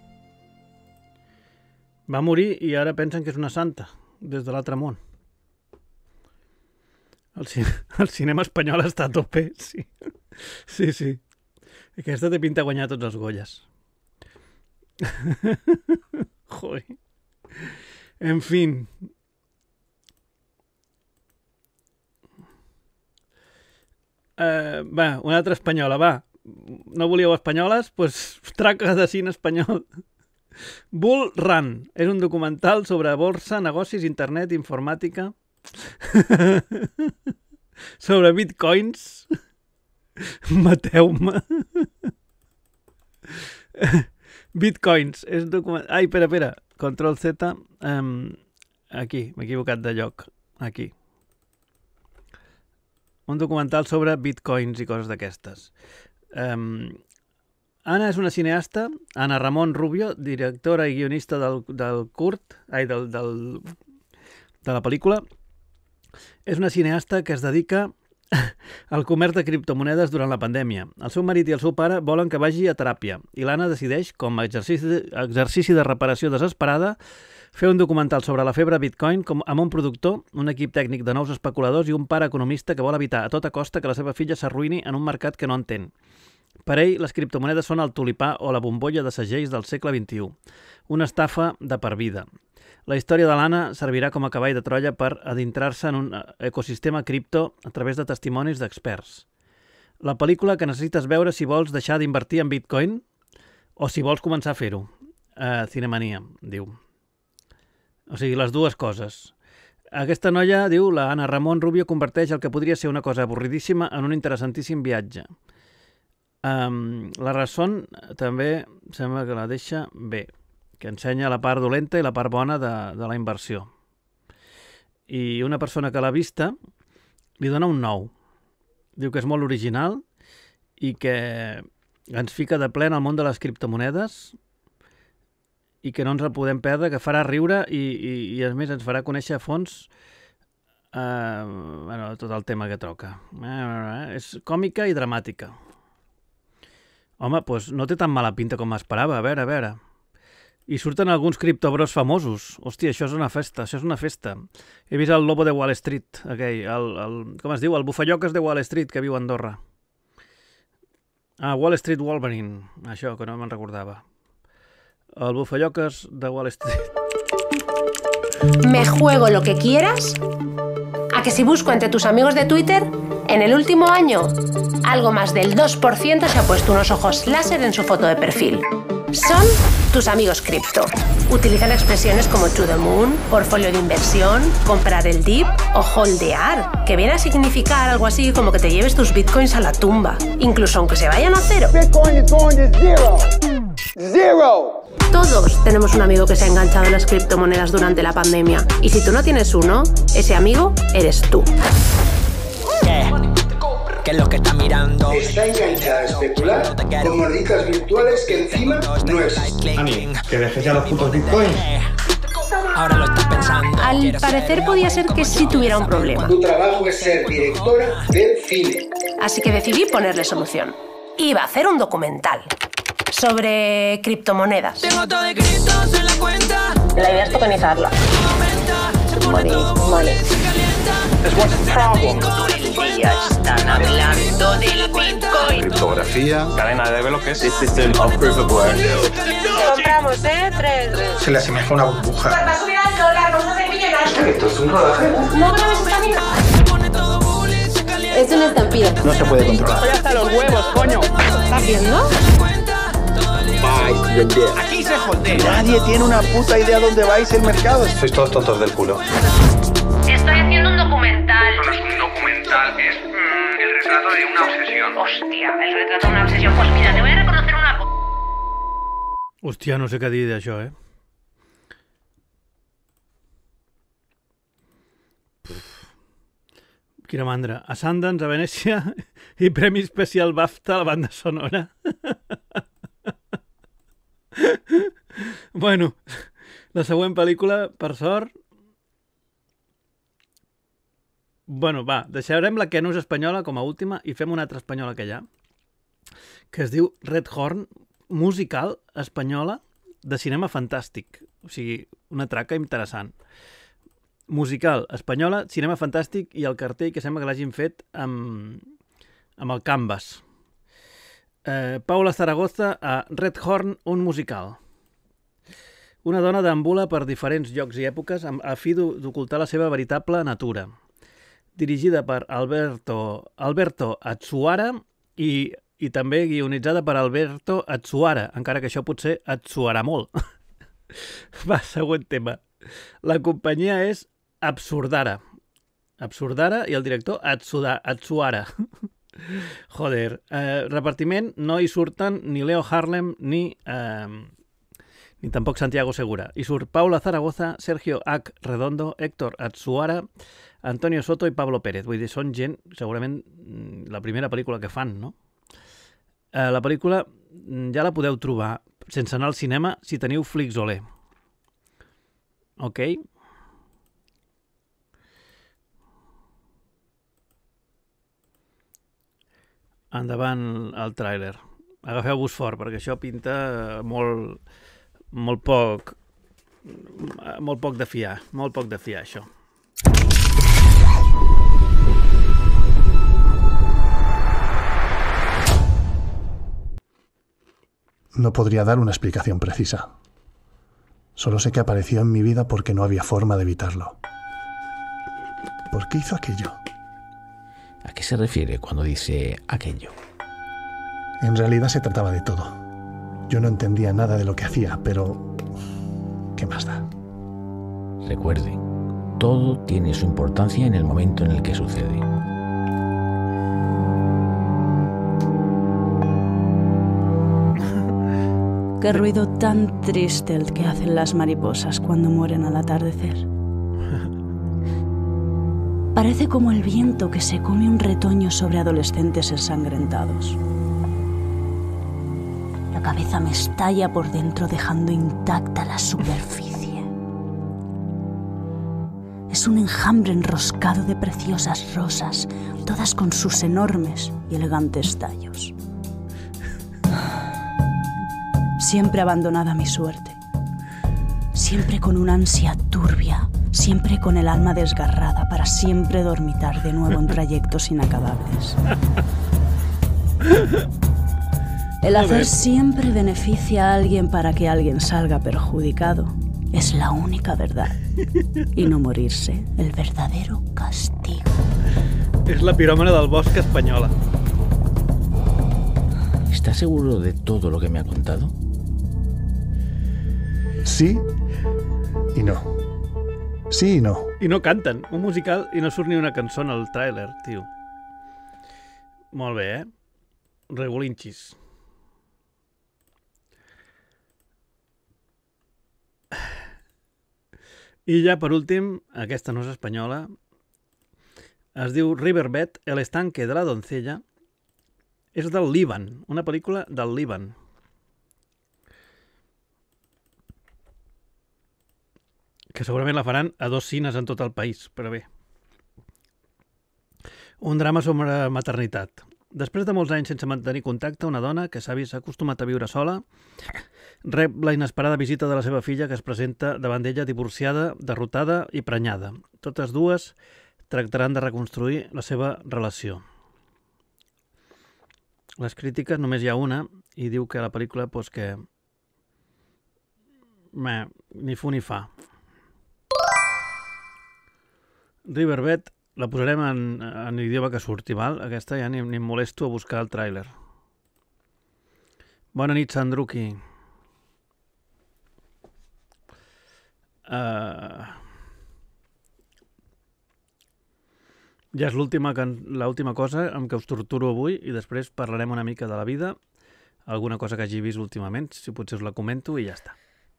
Va morir i ara pensen que és una santa, des de l'altre món. El cinema espanyol està a tope, sí. Sí, sí. Aquesta té pinta de guanyar tots els Goyes. Joder. En fin. Va, una altra espanyola, va. No volíeu espanyoles? Doncs traca de cine espanyol. Bull Run. És un documental sobre borsa, negocis, internet, informàtica, sobre bitcoins. Mateu-me. Bitcoins. És document... Ai, espera. Control Z. Aquí, m'he equivocat de lloc. Aquí. Un documental sobre bitcoins i coses d'aquestes. Anna és una cineasta, Ana Ramon Rubio, directora i guionista del curt, de la pel·lícula. És una cineasta que es dedica al comerç de criptomonedes durant la pandèmia. El seu marit i el seu pare volen que vagi a teràpia i l'Anna decideix, com a exercici de reparació desesperada, fer un documental sobre la febre Bitcoin amb un productor, un equip tècnic de nous especuladors i un pare economista que vol evitar a tota costa que la seva filla s'arruïni en un mercat que no entén. Per ell, les criptomonedes són el tulipà o la bombolla de segells del segle XXI, una estafa de per vida. La història de l'Anna servirà com a cavall de Troia per adentrar-se en un ecosistema cripto a través de testimonis d'experts. La pel·lícula que necessites veure si vols deixar d'invertir en Bitcoin o si vols començar a fer-ho. Cinemania, diu. O sigui, les dues coses. Aquesta noia, diu, la Ana Ramon Rubio, converteix el que podria ser una cosa avorridíssima en un interessantíssim viatge. La Rasson també sembla que la deixa bé, que ensenya la part dolenta i la part bona de la inversió. I una persona que l'ha vista li dona un 9. Diu que és molt original i que ens fica de ple en el món de les criptomonedes i que no ens el podem perdre, que farà riure i a més ens farà conèixer a fons tot el tema que toca. És còmica i dramàtica. Home, doncs no té tan mala pinta com m'esperava, a veure. I surten alguns criptobros famosos. Hòstia, això és una festa, He vist el Lobo de Wall Street, aquell, com es diu? El bufelloques de Wall Street, que viu a Andorra. Wall Street Wolverine, això, que no me'n recordava. El bufelloques de Wall Street. Me juego lo que quieras a que si busco entre tus amigos de Twitter, en el último año, algo más del 2% se ha puesto unos ojos láser en su foto de perfil. Son tus amigos cripto. Utilizan expresiones como to the moon, portfolio de inversión, comprar el dip o holdear, que viene a significar algo así como que te lleves tus bitcoins a la tumba, incluso aunque se vayan a cero. Bitcoin is going to zero. Zero. Todos tenemos un amigo que se ha enganchado en las criptomonedas durante la pandemia. Y si tú no tienes uno, ese amigo eres tú. ¿Qué es lo que está mirando? Está enganchada a especular con moneditas virtuales que encima no existen. Ani, que dejes ya los putos bitcoins. Ahora lo estás pensando. Al parecer podía ser que sí tuviera un problema. Tu trabajo es ser directora del cine. Así que decidí ponerle solución. Iba a hacer un documental sobre criptomonedas. Tengo todo de criptos en la cuenta. La idea es tokenizarla. Money. Ya están hablando del Bitcoin. Criptografía, cadena de bloques, system of proof of work. Compramos, 3. Se le asemeja una burbuja. Va a subir al dólar, vamos a hacer millonarios. Esto es un rodaje. No grabes esta mina. Es una estampida. No se puede controlar. Estoy hasta los huevos, coño. ¿Estás viendo? Buy your dip. Aquí se jodea. Nadie tiene una puta idea dónde vais el mercado. Sois todos tontos del culo. Estoy haciendo un documental. No es un documental, es el retrato de una obsesión. Hòstia, el retrato de una obsesión. Pues mira, te voy a reconocer una cosa. Hòstia, no sé què dir d'això, Quina mandra. A Sundance, a Venècia i Premi Especial BAFTA a la banda sonora. Bueno, la següent pel·lícula, per sort... Bueno, va, deixarem la que no és espanyola com a última i fem una altra espanyola que hi ha, que es diu Red Horn, musical espanyola de cinema fantàstic. O sigui, una traca interessant. Musical espanyola, cinema fantàstic i el cartell que sembla que l'hagin fet amb el canvas. Paula Zaragoza a Red Horn, un musical. Una dona deambula per diferents llocs i èpoques a fi d'ocultar la seva veritable natura. Dirigida per Alberto Atsuara i també guionitzada per Alberto Atsuara, encara que això potser atsuarà molt. Va, següent tema. La companyia és Absurdara. Absurdara i el director Atsuara. Joder. Repartiment, no hi surten ni Leo Harlem ni tampoc Santiago Segura. Hi surt Paula Zaragoza, Sergio H. Redondo, Héctor Atsuara, Antonio Soto i Pablo Pérez. Vull dir, són gent, segurament, la primera pel·lícula que fan, no? La pel·lícula ja la podeu trobar sense anar al cinema si teniu Flixolé. Ok? Endavant el tràiler. Agafeu-vos fort, perquè això pinta molt poc de fiar. Molt poc de fiar, això. No podría dar una explicación precisa. Solo sé que apareció en mi vida porque no había forma de evitarlo. ¿Por qué hizo aquello? ¿A qué se refiere cuando dice aquello? En realidad se trataba de todo. Yo no entendía nada de lo que hacía, pero... ¿qué más da? Recuerde, todo tiene su importancia en el momento en el que sucede. Qué ruido tan triste el que hacen las mariposas cuando mueren al atardecer. Parece como el viento que se come un retoño sobre adolescentes ensangrentados. La cabeza me estalla por dentro dejando intacta la superficie. Es un enjambre enroscado de preciosas rosas, todas con sus enormes y elegantes tallos. Siempre abandonada mi suerte, siempre con una ansia turbia, siempre con el alma desgarrada para siempre dormitar de nuevo en trayectos inacabables. El hacer siempre beneficia a alguien para que alguien salga perjudicado es la única verdad. Y no morirse, el verdadero castigo. És la piròmana del bosc espanyola. ¿Está seguro de todo lo que me ha contado? Sí y no. Sí i no. I no canten. Un musical i no surt ni una cançó en el tràiler, tio. Molt bé, Regulinxis. I ja, per últim, aquesta no és espanyola, es diu Riverbed, el estanque de la doncella. És del Líban, una pel·lícula del Líban. Que segurament la faran a 2 cines en tot el país, però bé. Un drama sobre maternitat. Després de molts anys sense mantenir contacte, una dona que s'ha vist acostumat a viure sola rep la inesperada visita de la seva filla, que es presenta davant d'ella divorciada, derrotada i prenyada. Totes dues tractaran de reconstruir la seva relació. Les crítiques, només hi ha una, i diu que la pel·lícula, doncs que... ni fu ni fa. Riverbed la posarem en idioma que surti, val? Aquesta ja ni em molesto a buscar el tràiler. Bona nit, Sandruki. Ja és l'última cosa amb què us torturo avui i després parlarem una mica de la vida, alguna cosa que hagi vist últimament, si potser us la comento i ja està.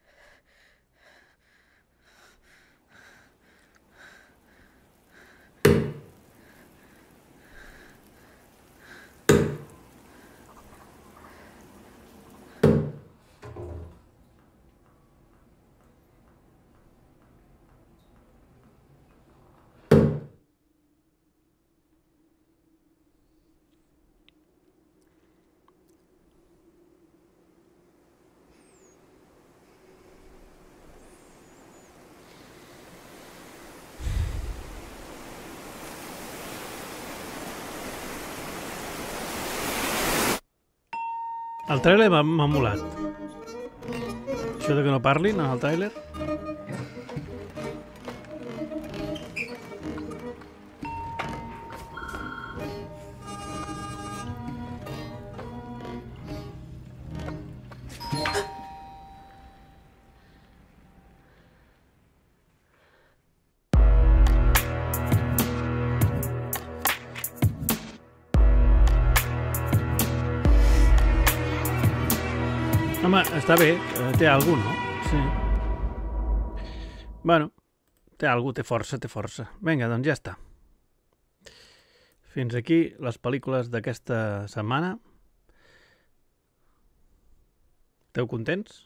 El tràiler m'ha molat. Això de que no parlin en el tràiler. Home, està bé, té alguna cosa, no? Sí. Bueno, té força, té força. Vinga, doncs ja està. Fins aquí les pel·lícules d'aquesta setmana. Esteu contents?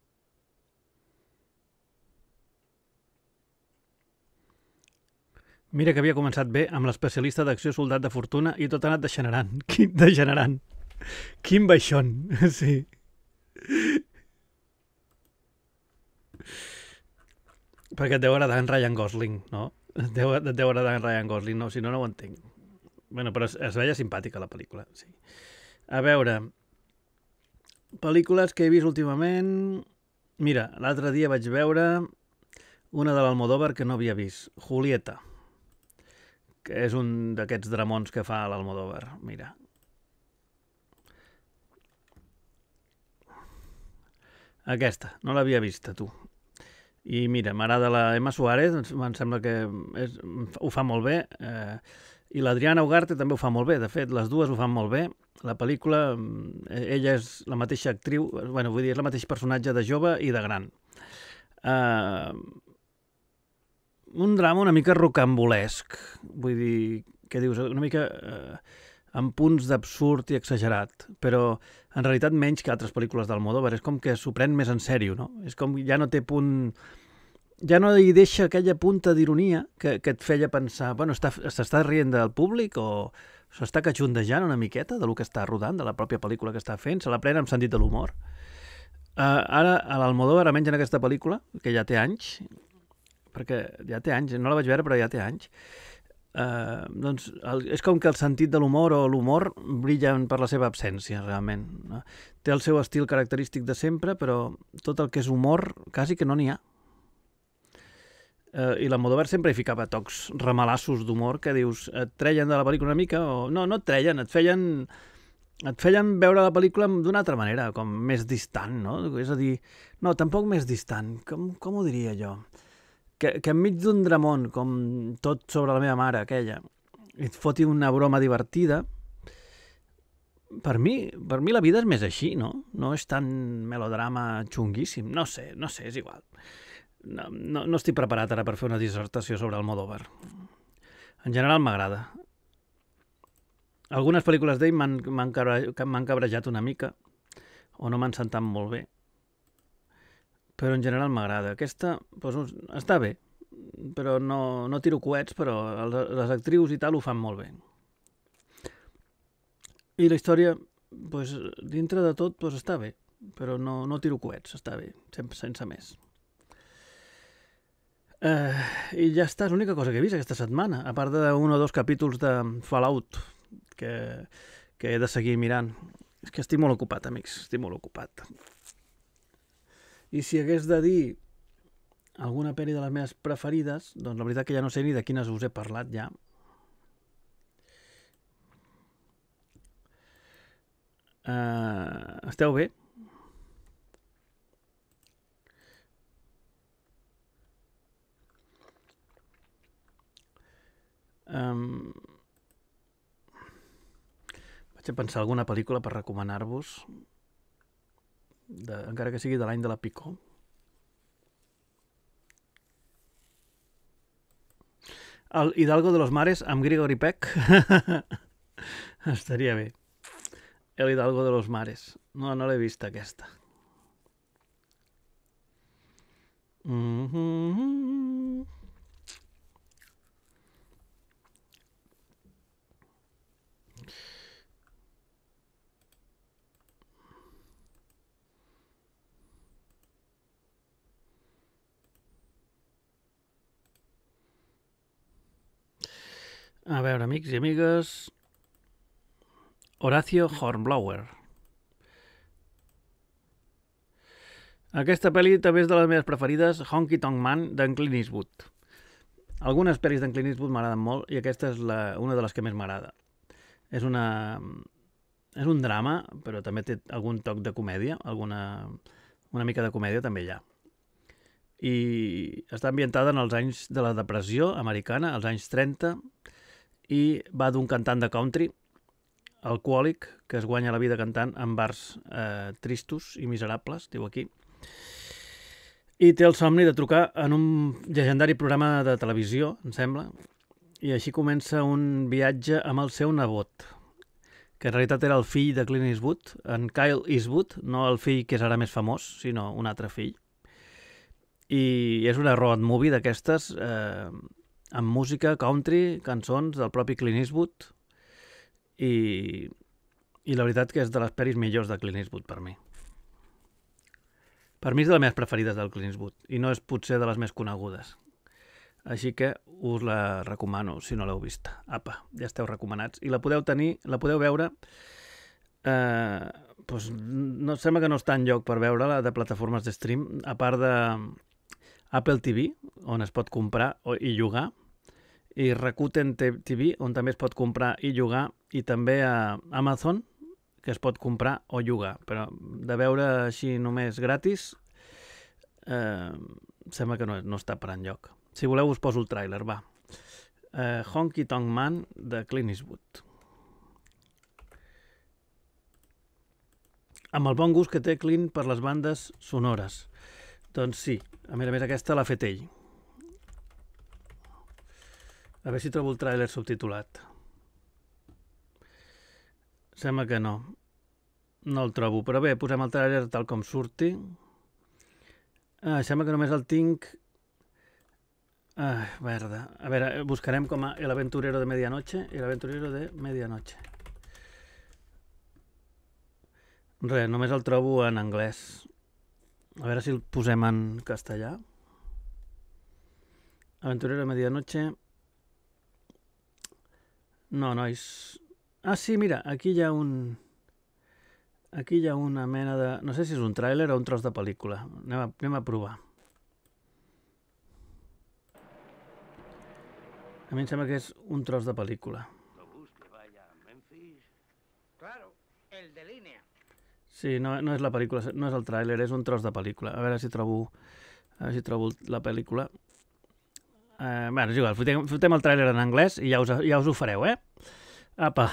Mira que havia començat bé amb l'especialista d'acció Soldat de Fortuna i tot ha anat degenerant. Quin baixón, sí. Perquè et deu agradar en Ryan Gosling, no? Et deu agradar en Ryan Gosling, no? Si no, no ho entenc. Bueno, però es veia simpàtica la pel·lícula, sí. A veure, pel·lícules que he vist últimament... Mira, l'altre dia vaig veure una de l'Almodóvar que no havia vist, Julieta, que és un d'aquests dramons que fa l'Almodóvar. Mira. Aquesta, no l'havia vista, tu. I mira, m'agrada la Emma Suárez, em sembla que ho fa molt bé, i l'Adriana Ugarte també ho fa molt bé, de fet, les dues ho fan molt bé. La pel·lícula, ella és la mateixa actriu, bueno, vull dir, és el mateix personatge de jove i de gran. Un drama una mica rocambolesc, vull dir, què dius, una mica... amb punts d'absurd i exagerat, però en realitat menys que altres pel·lícules d'Almodóvar. És com que s'ho pren més en sèrio, no? És com ja no té punt... Ja no hi deixa aquella punta d'ironia que et feia pensar, bueno, s'està rient del públic o s'està catxondejant una miqueta de lo que està rodant, de la pròpia pel·lícula que està fent, se la pren amb sentit de l'humor. Ara, a l'Almodóvar, almenys en aquesta pel·lícula, que ja té anys, perquè ja té anys, no la vaig veure però ja té anys, doncs és com que el sentit de l'humor o l'humor brillen per la seva absència, realment. Té el seu estil característic de sempre, però tot el que és humor quasi que no n'hi ha. I l'Almodóvar sempre hi ficava tocs ramalassos d'humor que dius, et treien de la pel·lícula una mica, o no et treien, et feien veure la pel·lícula d'una altra manera, com més distant, no? És a dir, no, tampoc més distant, com ho diria jo? Que enmig d'un dramón, com Tot sobre la meva mare, aquella, et foti una broma divertida, per mi la vida és més així, no? No és tan melodrama xunguíssim, no sé, és igual. no estic preparat ara per fer una dissertació sobre Almodóvar. En general m'agrada. Algunes pel·lícules d'ell m'han cabrejat una mica, o no m'han sentat molt bé, però en general m'agrada. Aquesta doncs, està bé, però no tiro coets, però les actrius i tal ho fan molt bé. I la història, doncs, dintre de tot, doncs, està bé, però no tiro coets, està bé, sense més. I ja està, és l'única cosa que he vist aquesta setmana, a part d'un o dos capítols de Fallout que he de seguir mirant. És que estic molt ocupat, amics, estic molt ocupat. I si hagués de dir alguna pel·li de les meves preferides, doncs la veritat que ja no sé ni de quines us he parlat ja. Esteu bé? Vaig a pensar alguna pel·lícula per recomanar-vos, encara que sigui de l'any de la Picó. El Hidalgo de los Mares amb Gregory Peck estaria bé. El Hidalgo de los Mares. No l'he vist, aquesta. A veure, amics i amigues... Horacio Hornblower. Aquesta pel·li també és de les meves preferides, Honky Tonk Man, d'en Clint Eastwood. Algunes pel·lis d'en Clint Eastwood m'agraden molt i aquesta és una de les que més m'agrada. És un drama, però també té algun toc de comèdia, una mica de comèdia també hi ha. I està ambientada en els anys de la depressió americana, als anys 30, i va d'un cantant de country alcohòlic que es guanya la vida cantant en bars tristos i miserables, diu aquí, i té el somni de trucar en un llegendari programa de televisió, em sembla, i així comença un viatge amb el seu nebot, que en realitat era el fill de Clint Eastwood, en Kyle Eastwood, no el fill que és ara més famós, sinó un altre fill. I és una road movie d'aquestes, amb música, country, cançons del propi Clint Eastwood, i la veritat que és de les pel·lis millors de Clint Eastwood per mi. Per mi és de les meves preferides del Clint Eastwood, i no és potser de les més conegudes. Així que us la recomano, si no l'heu vista. Apa, ja esteu recomanats. I la podeu tenir, la podeu veure... doncs no, sembla que no està en lloc per veure-la de plataformes de stream, a part de Apple TV, on es pot comprar i llogar, i Rakuten TV, on també es pot comprar i llogar, i també a Amazon, que es pot comprar o llogar. Però de veure així només gratis, sembla que no està per enlloc. Si voleu us poso el tràiler, va. Honky Tonk Man, de Clint Eastwood. Amb el bon gust que té Clint per les bandes sonores. Doncs sí, a més aquesta l'ha fet ell. A veure si trobo el tràiler subtitulat. Sembla que no. No el trobo, però bé, posem el tràiler tal com surti. Sembla que només el tinc... Merda. A veure, buscarem com a El aventurero de medianoche. El aventurero de medianoche. Res, només el trobo en anglès. A veure si el posem en castellà. Aventurero de medianoche... No, nois. Ah, sí, mira, aquí hi ha una mena de... No sé si és un tràiler o un tros de pel·lícula. Anem a provar. A mi em sembla que és un tros de pel·lícula. Claro, el de línea. Sí, no és la pel·lícula, no és el tràiler, és un tros de pel·lícula. A veure si trobo la pel·lícula. Bueno, és igual, fotem el tràiler en anglès i ja us ho fareu, eh? Apa.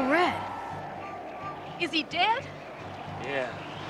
Uncle Red. Is he dead? Yeah.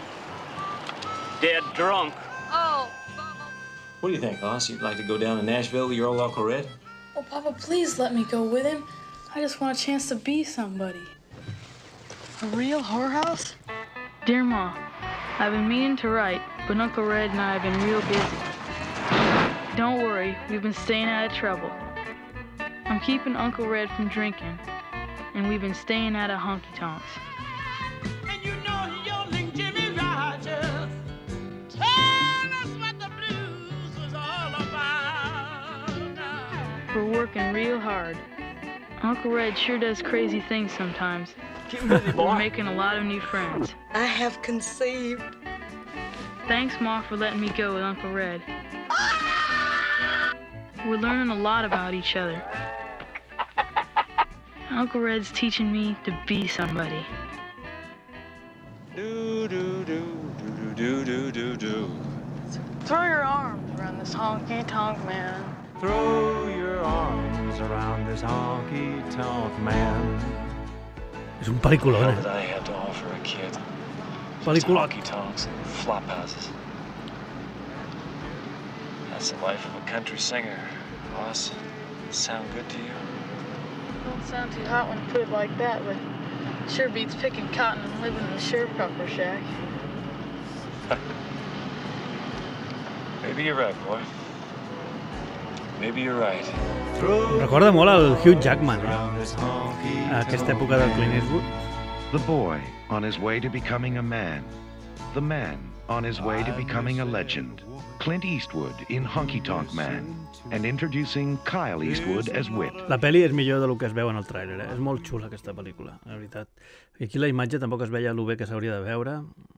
Dead drunk. Oh. What do you think, Hoss? You'd like to go down to Nashville with your old Uncle Red? Oh, Papa, please let me go with him. I just want a chance to be somebody. A real whorehouse? Dear Ma, I've been meaning to write, but Uncle Red and I have been real busy. Don't worry, we've been staying out of trouble. I'm keeping Uncle Red from drinking, and we've been staying out of honky-tonks. And you know yodeling Jimmy Rogers. Tell us what the blues was all about now. We're working real hard. Uncle Red sure does crazy things sometimes. We're making a lot of new friends. I have conceived. Thanks, Ma, for letting me go with Uncle Red. We're learning a lot about each other. Uncle Red's teaching me to be somebody. Do do do do do do do do. Throw your arms around this honky-tonk man. Throw your arms around this honky-tonk man. És un pel·lículon, All that I had to offer a kid. Pel·lículon. Honky-tonks and flop houses. That's the life of a country singer. Boss, sound good to you? Don't sound too hot when you put it like that, but it sure beats picking cotton and living in a sharecropper shack. Maybe you're right, boy. Maybe you're right. Recorda molt el Hugh Jackman, a aquesta època del Clint Eastwood. The boy on his way to becoming a man. The man on his way to becoming a legend. Clint Eastwood in Honky Tonk Man. And introducing Kyle Eastwood as Whit. La pel·li és millor del que es veu en el tràiler, eh? És molt xula aquesta pel·lícula, la veritat. I aquí la imatge tampoc es veia el bé que s'hauria de veure.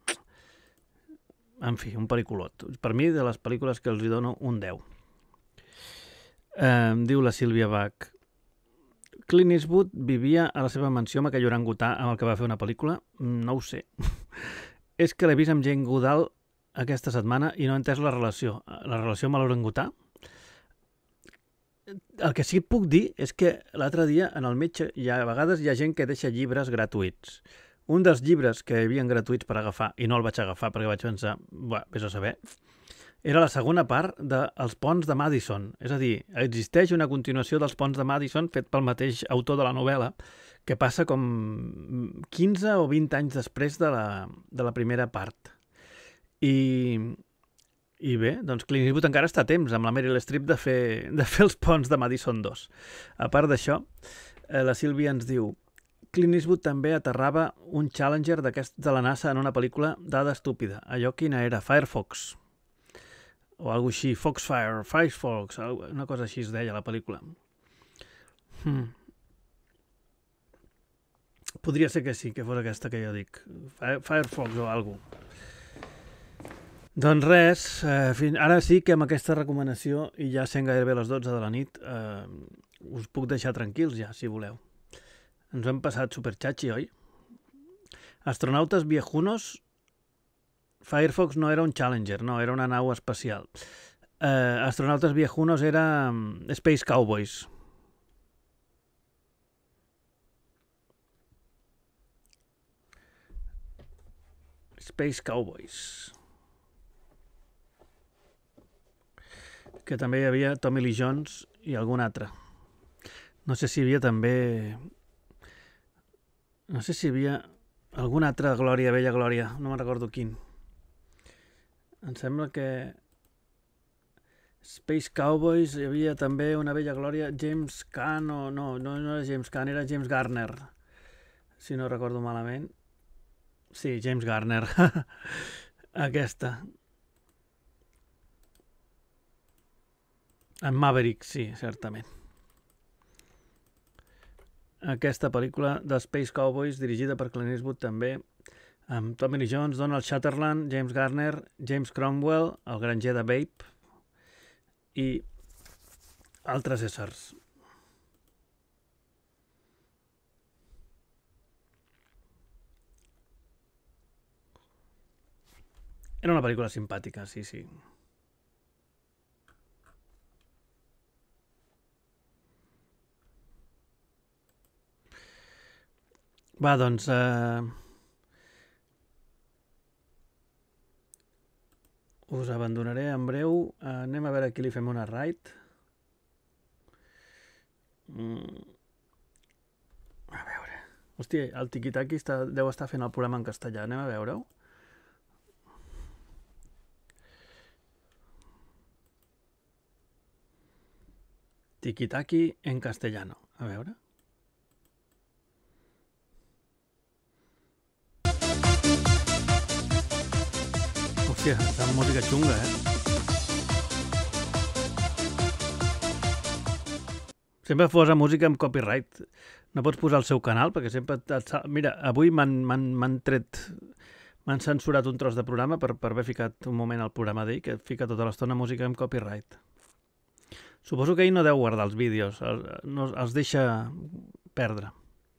En fi, un pel·lículot. Per mi, de les pel·lícules que els hi dono, un 10. Diu la Sílvia Bach. Clint Eastwood vivia a la seva mansió amb aquell orangutà amb el que va fer una pel·lícula? No ho sé. És que l'he vist amb Jane Goodall aquesta setmana i no he entès la relació. La relació amb l'orangutà? El que sí que puc dir és que l'altre dia en el metge a vegades hi ha gent que deixa llibres gratuïts. Un dels llibres que hi havia gratuïts per agafar, i no el vaig agafar perquè vaig pensar, vés a saber, era la segona part dels ponts de Madison. És a dir, existeix una continuació dels ponts de Madison fet pel mateix autor de la novel·la que passa com 15 o 20 anys després de la primera part. I bé, doncs Clint Eastwood encara està a temps amb la Meryl Streep de fer els ponts de Madison 2. A part d'això, la Sílvia ens diu Clint Eastwood també aterrava un Challenger de la NASA en una pel·lícula dada estúpida. Allò quina era? Firefox. O alguna així. Foxfire, Firefox, una cosa així es deia la pel·lícula. Podria ser que sí, que fos aquesta que jo dic. Firefox o alguna cosa. Doncs res, ara sí que amb aquesta recomanació, i ja sent gairebé les 12 de la nit, us puc deixar tranquils ja, si voleu. Ens ho hem passat superxatxi, oi? Astronautes viejunos, Firefox no era un Challenger, no, era una nau espacial. Astronautes viejunos era Space Cowboys. Space Cowboys. Que també hi havia Tommy Lee Jones i algun altre. No sé si hi havia també... No sé si hi havia alguna altra Glòria, Bella Glòria, no me'n recordo quin. Em sembla que... Space Cowboys, hi havia també una Bella Glòria, James Caan, o no era James Caan, era James Garner, si no recordo malament. Sí, James Garner. Aquesta. En Maverick, sí, certament. Aquesta pel·lícula de Space Cowboys, dirigida per Clint Eastwood també, amb Tommy Lee Jones, Donald Sutherland, James Garner, James Cromwell, el granger de Babe i altres éssers. Era una pel·lícula simpàtica, sí, sí. Va, doncs... us abandonaré en breu. Anem a veure aquí li fem una raid. A veure... Hòstia, el Tiki-Taki deu estar fent el programa en castellà. Anem a veure-ho. Tiki-Taki en castellano. A veure... Hòstia, està amb música xunga, Sempre posa música amb copyright. No pots posar el seu canal, perquè sempre... Mira, avui m'han tret... M'han censurat un tros de programa per haver ficat un moment al programa d'ell, que fica tota l'estona música amb copyright. Suposo que ell no deu guardar els vídeos, els deixa perdre.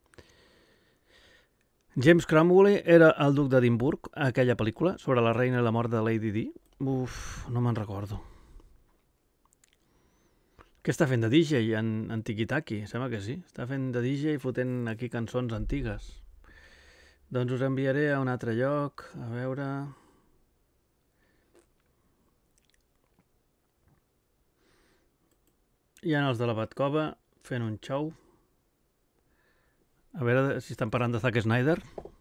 James Cromwell era el duc d'Edimburg a aquella pel·lícula sobre la reina i la mort de Lady Di. Uf, no me'n recordo. Què està fent de DJ en Tiki-Taki? Sembla que sí. Està fent de DJ fotent aquí cançons antigues. Doncs us enviaré a un altre lloc. A veure... Hi ha els de la Batcova fent un show. A veure si estan parlant de Zack Snyder.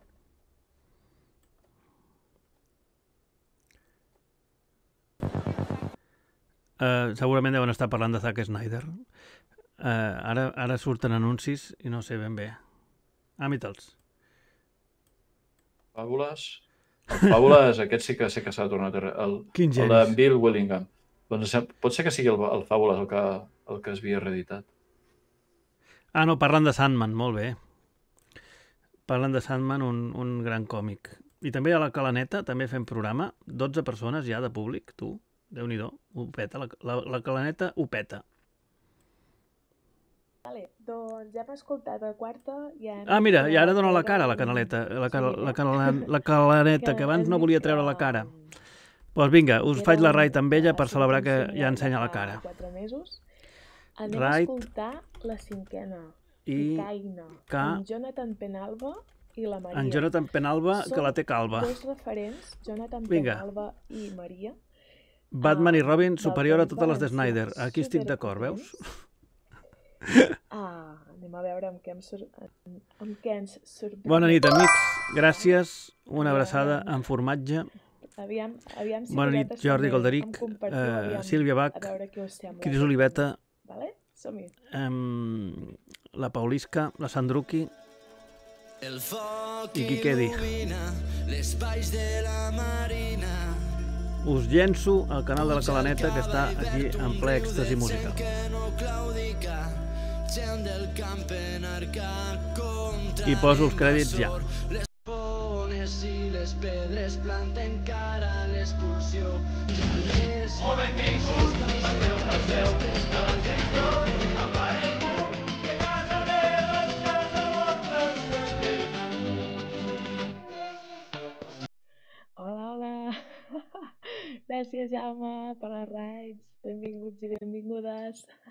Segurament deuen estar parlant de Zack Snyder. Ara surten anuncis i no sé ben bé. Mitals. Fàbules. Fàbules, aquest sí que s'ha tornat a... Quin el de Bill Willingham. Doncs pot ser que sigui el Fàbules el que es havia reeditat. No, parlen de Sandman, molt bé. Parlen de Sandman, un gran còmic. I també a la Calaneta, també fem programa. 12 persones ja de públic, tu. Déu-n'hi-do, ho peta. La Calaneta ho peta. Vale, doncs ja hem escoltat la quarta. Mira, i ara dona la cara la Canaleta. La Calaneta, que abans no volia treure la cara. Doncs vinga, us faig la raid amb ella per celebrar que ja ensenya la cara. 4 mesos. Anem a escoltar la cinquena. Icaina, en Jonathan Penalva i la Maria. En Jonathan Penalva, que la té calva. Són dos referents, Jonathan Penalva i Maria. Batman i Robin superior a totes les de Snyder. Aquí estic d'acord, veus? Anem a veure amb què ens sorprèn. Bona nit, amics. Gràcies. Una abraçada amb formatge. Aviam si bona nit, Jordi Golderic, Sílvia Bach, Cris Oliveta, som-hi. La Paulisca, la Sandruki i qui quedi. Us llenço al canal de la Calaneta, que està aquí en ple èxtasi musical. I poso els crèdits ja. Les pedres planten cara a l'expulsió. Hola. Gràcies, Jaume, per les raids. Benvinguts i benvingudes.